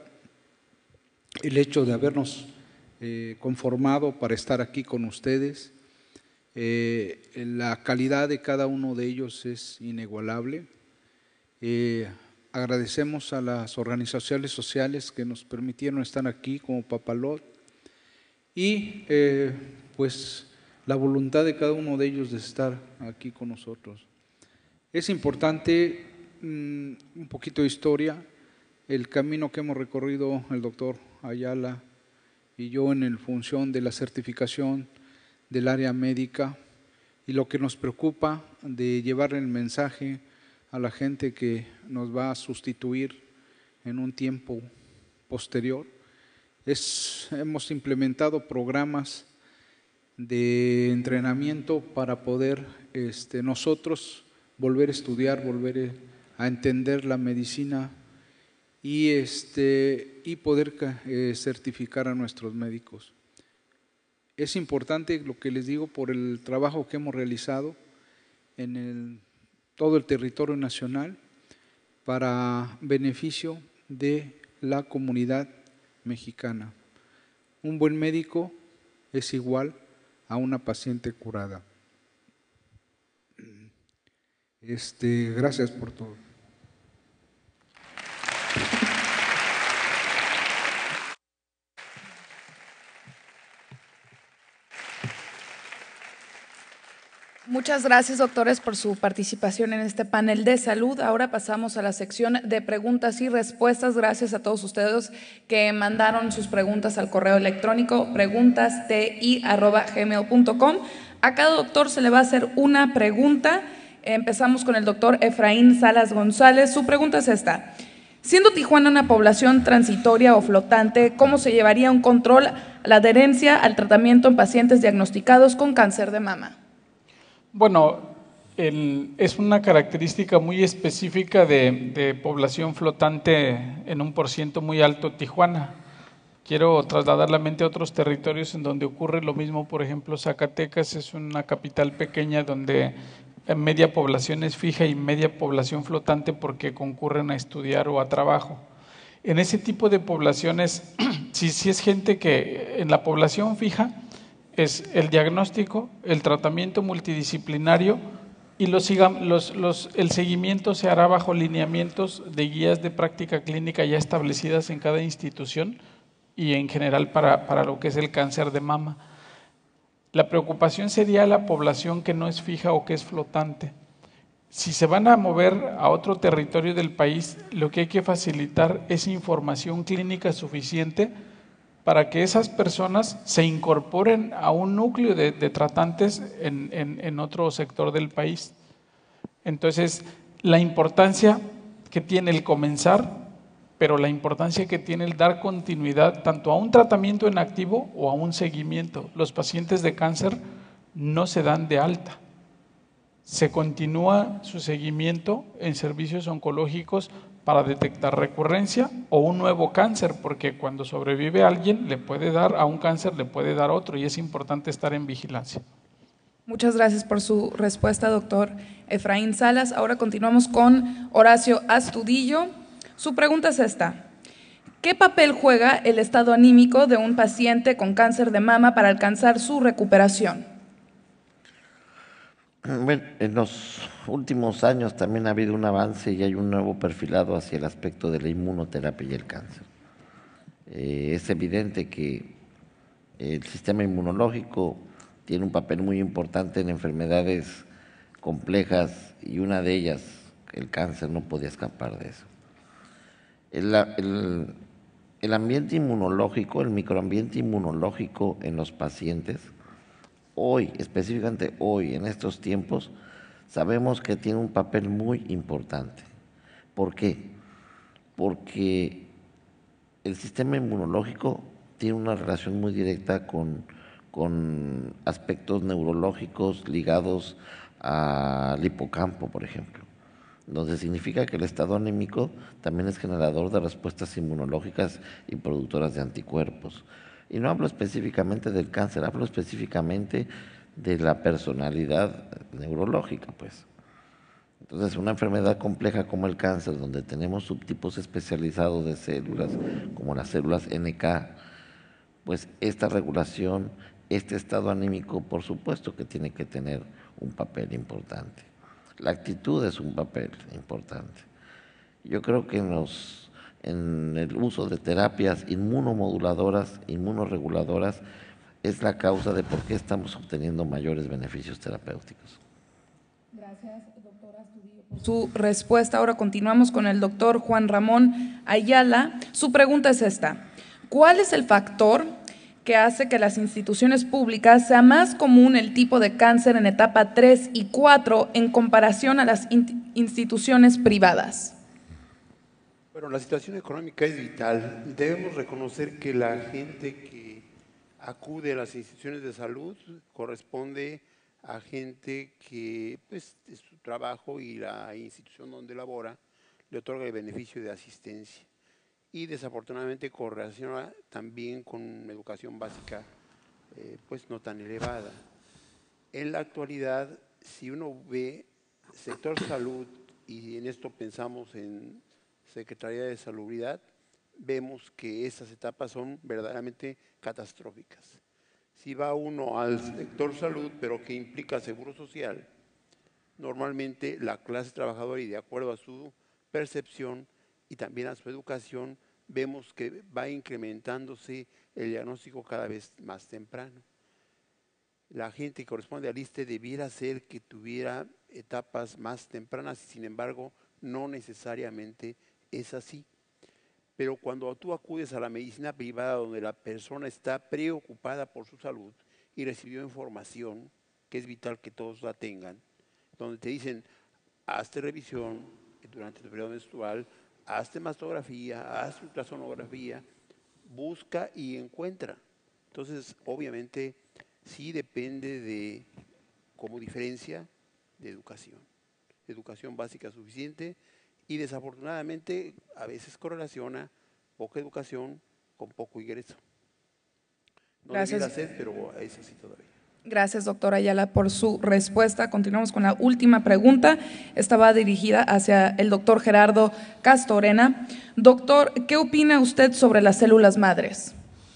el hecho de habernos eh, conformado para estar aquí con ustedes. Eh, la calidad de cada uno de ellos es inigualable. Eh, agradecemos a las organizaciones sociales que nos permitieron estar aquí como Papalot y eh, pues la voluntad de cada uno de ellos de estar aquí con nosotros. Es importante mmm, un poquito de historia, el camino que hemos recorrido el doctor Ayala y yo en el función de la certificación del área médica y lo que nos preocupa de llevar el mensaje a la gente que nos va a sustituir en un tiempo posterior. Es, hemos implementado programas de entrenamiento para poder este, nosotros volver a estudiar, volver a entender la medicina y, este, y poder eh, certificar a nuestros médicos. Es importante lo que les digo por el trabajo que hemos realizado en el, todo el territorio nacional para beneficio de la comunidad mexicana. Un buen médico es igual a una paciente curada. Este, gracias por todo. Muchas gracias, doctores, por su participación en este panel de salud. Ahora pasamos a la sección de preguntas y respuestas. Gracias a todos ustedes que mandaron sus preguntas al correo electrónico preguntas.ti arroba gmail punto com. A cada doctor se le va a hacer una pregunta. Empezamos con el doctor Efraín Salas González. Su pregunta es esta. Siendo Tijuana una población transitoria o flotante, ¿cómo se llevaría un control a la adherencia al tratamiento en pacientes diagnosticados con cáncer de mama? Bueno, el, es una característica muy específica de, de población flotante en un porciento muy alto Tijuana. Quiero trasladar la mente a otros territorios en donde ocurre lo mismo. Por ejemplo, Zacatecas es una capital pequeña donde media población es fija y media población flotante porque concurren a estudiar o a trabajo. En ese tipo de poblaciones, si, si es gente que en la población fija, es el diagnóstico, el tratamiento multidisciplinario y los, los, los, el seguimiento se hará bajo lineamientos de guías de práctica clínica ya establecidas en cada institución y en general para, para lo que es el cáncer de mama. La preocupación sería la población que no es fija o que es flotante. Si se van a mover a otro territorio del país, lo que hay que facilitar es información clínica suficiente para que esas personas se incorporen a un núcleo de, de tratantes en, en, en otro sector del país. Entonces, la importancia que tiene el comenzar pero la importancia que tiene el dar continuidad tanto a un tratamiento en activo o a un seguimiento. Los pacientes de cáncer no se dan de alta. Se continúa su seguimiento en servicios oncológicos para detectar recurrencia o un nuevo cáncer, porque cuando sobrevive alguien le puede dar a un cáncer, le puede dar otro, y es importante estar en vigilancia. Muchas gracias por su respuesta, doctor Efraín Salas. Ahora continuamos con Horacio Astudillo. Su pregunta es esta: ¿qué papel juega el estado anímico de un paciente con cáncer de mama para alcanzar su recuperación? Bueno, en los últimos años también ha habido un avance y hay un nuevo perfilado hacia el aspecto de la inmunoterapia y el cáncer. Eh, es evidente que el sistema inmunológico tiene un papel muy importante en enfermedades complejas y una de ellas, el cáncer, no podía escapar de eso. El, el, el ambiente inmunológico, el microambiente inmunológico en los pacientes, hoy, específicamente hoy, en estos tiempos, sabemos que tiene un papel muy importante. ¿Por qué? Porque el sistema inmunológico tiene una relación muy directa con, con aspectos neurológicos ligados al hipocampo, por ejemplo, donde significa que el estado anímico también es generador de respuestas inmunológicas y productoras de anticuerpos. Y no hablo específicamente del cáncer, hablo específicamente de la personalidad neurológica, pues. Entonces, una enfermedad compleja como el cáncer, donde tenemos subtipos especializados de células, como las células N K, pues esta regulación, este estado anímico, por supuesto que tiene que tener un papel importante. La actitud es un papel importante. Yo creo que en, los, en el uso de terapias inmunomoduladoras, inmunoreguladoras, es la causa de por qué estamos obteniendo mayores beneficios terapéuticos. Gracias, doctora Astudillo, por su respuesta. Ahora continuamos con el doctor Juan Ramón Ayala. Su pregunta es esta: ¿cuál es el factor que hace que las instituciones públicas sea más común el tipo de cáncer en etapa tres y cuatro en comparación a las in- instituciones privadas? Bueno, la situación económica es vital. Debemos reconocer que la gente que acude a las instituciones de salud corresponde a gente que, pues, su trabajo y la institución donde labora le otorga el beneficio de asistencia. Y desafortunadamente correlaciona también con educación básica eh, pues no tan elevada. En la actualidad, si uno ve sector salud, y en esto pensamos en Secretaría de Salubridad, vemos que esas etapas son verdaderamente catastróficas. Si va uno al sector salud, pero que implica seguro social, normalmente la clase trabajadora, y de acuerdo a su percepción y también a su educación, vemos que va incrementándose el diagnóstico cada vez más temprano. La gente que corresponde al I S S S T E debiera ser que tuviera etapas más tempranas, y sin embargo no necesariamente es así. Pero cuando tú acudes a la medicina privada, donde la persona está preocupada por su salud y recibió información, que es vital que todos la tengan, donde te dicen, hazte revisión durante tu periodo menstrual, hazte mastografía, haz ultrasonografía, busca y encuentra. Entonces, obviamente, sí depende de, como diferencia, de educación. Educación básica suficiente, y desafortunadamente a veces correlaciona poca educación con poco ingreso. No debiera ser, pero es así todavía. Gracias, doctora Ayala, por su respuesta. Continuamos con la última pregunta. Esta va dirigida hacia el doctor Gerardo Castorena. Doctor, ¿qué opina usted sobre las células madres?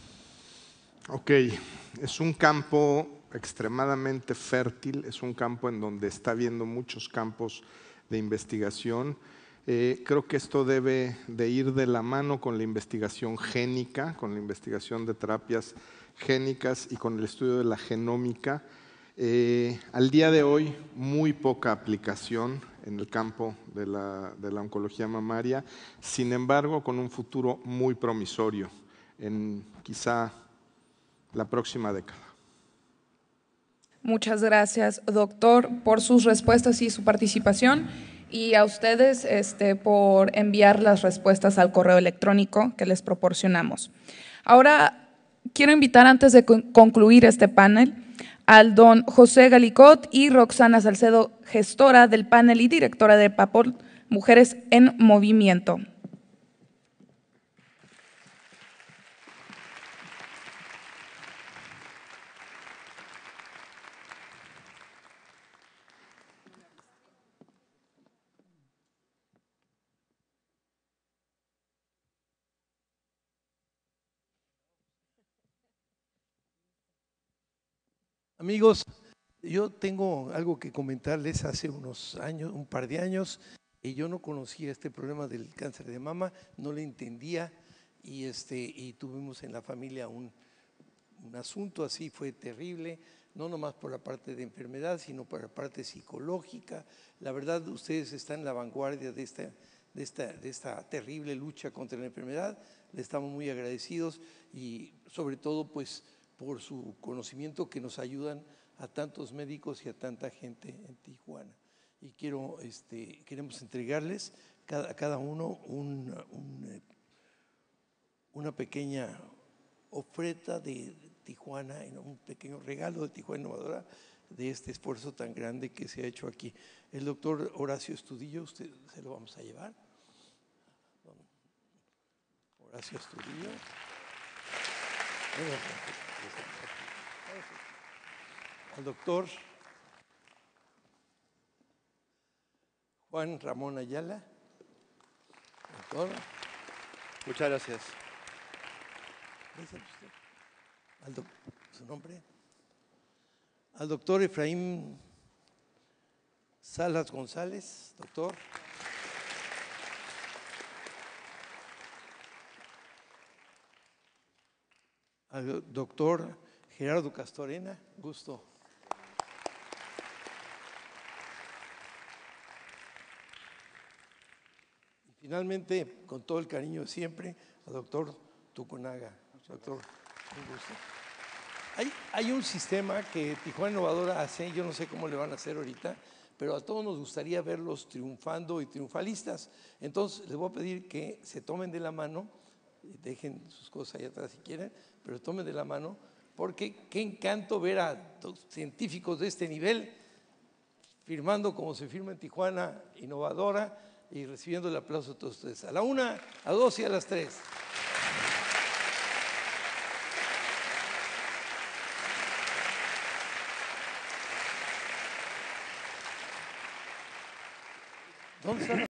Ok, es un campo extremadamente fértil, es un campo en donde está habiendo muchos campos de investigación. Eh, creo que esto debe de ir de la mano con la investigación génica, con la investigación de terapias génicas y con el estudio de la genómica. Eh, al día de hoy, muy poca aplicación en el campo de la, de la oncología mamaria, sin embargo, con un futuro muy promisorio en quizá la próxima década. Muchas gracias, doctor, por sus respuestas y su participación. y a ustedes este, por enviar las respuestas al correo electrónico que les proporcionamos. Ahora, quiero invitar antes de concluir este panel al don José Galicot y Roxana Salcedo, gestora del panel y directora de PAPOL, Mujeres en Movimiento. Amigos, yo tengo algo que comentarles. Hace unos años, un par de años, y yo no conocía este problema del cáncer de mama, no lo entendía y, este, y tuvimos en la familia un, un asunto así, fue terrible, no nomás por la parte de enfermedad, sino por la parte psicológica. La verdad, ustedes están en la vanguardia de esta, de esta, de esta terrible lucha contra la enfermedad, les estamos muy agradecidos y sobre todo pues por su conocimiento que nos ayudan a tantos médicos y a tanta gente en Tijuana. Y quiero, este, queremos entregarles cada, a cada uno un, un, una pequeña oferta de Tijuana, un pequeño regalo de Tijuana Innovadora de este esfuerzo tan grande que se ha hecho aquí. El doctor Horacio Estudillo, usted se lo vamos a llevar. Horacio Estudillo. Al doctor Juan Ramón Ayala. Doctor. Muchas gracias. Al doc, ¿su nombre? Al doctor Efraín Salas González, doctor. Al doctor Gerardo Castorena, gusto. Y finalmente, con todo el cariño de siempre, al doctor Tucunaga. Doctor, un gusto. Hay, hay un sistema que Tijuana Innovadora hace, yo no sé cómo le van a hacer ahorita, pero a todos nos gustaría verlos triunfando y triunfalistas. Entonces, les voy a pedir que se tomen de la mano, dejen sus cosas ahí atrás si quieren, pero tomen de la mano, porque qué encanto ver a los científicos de este nivel firmando como se firma en Tijuana Innovadora y recibiendo el aplauso de todos ustedes. A la una, a dos y a las tres. ¿Dónde están?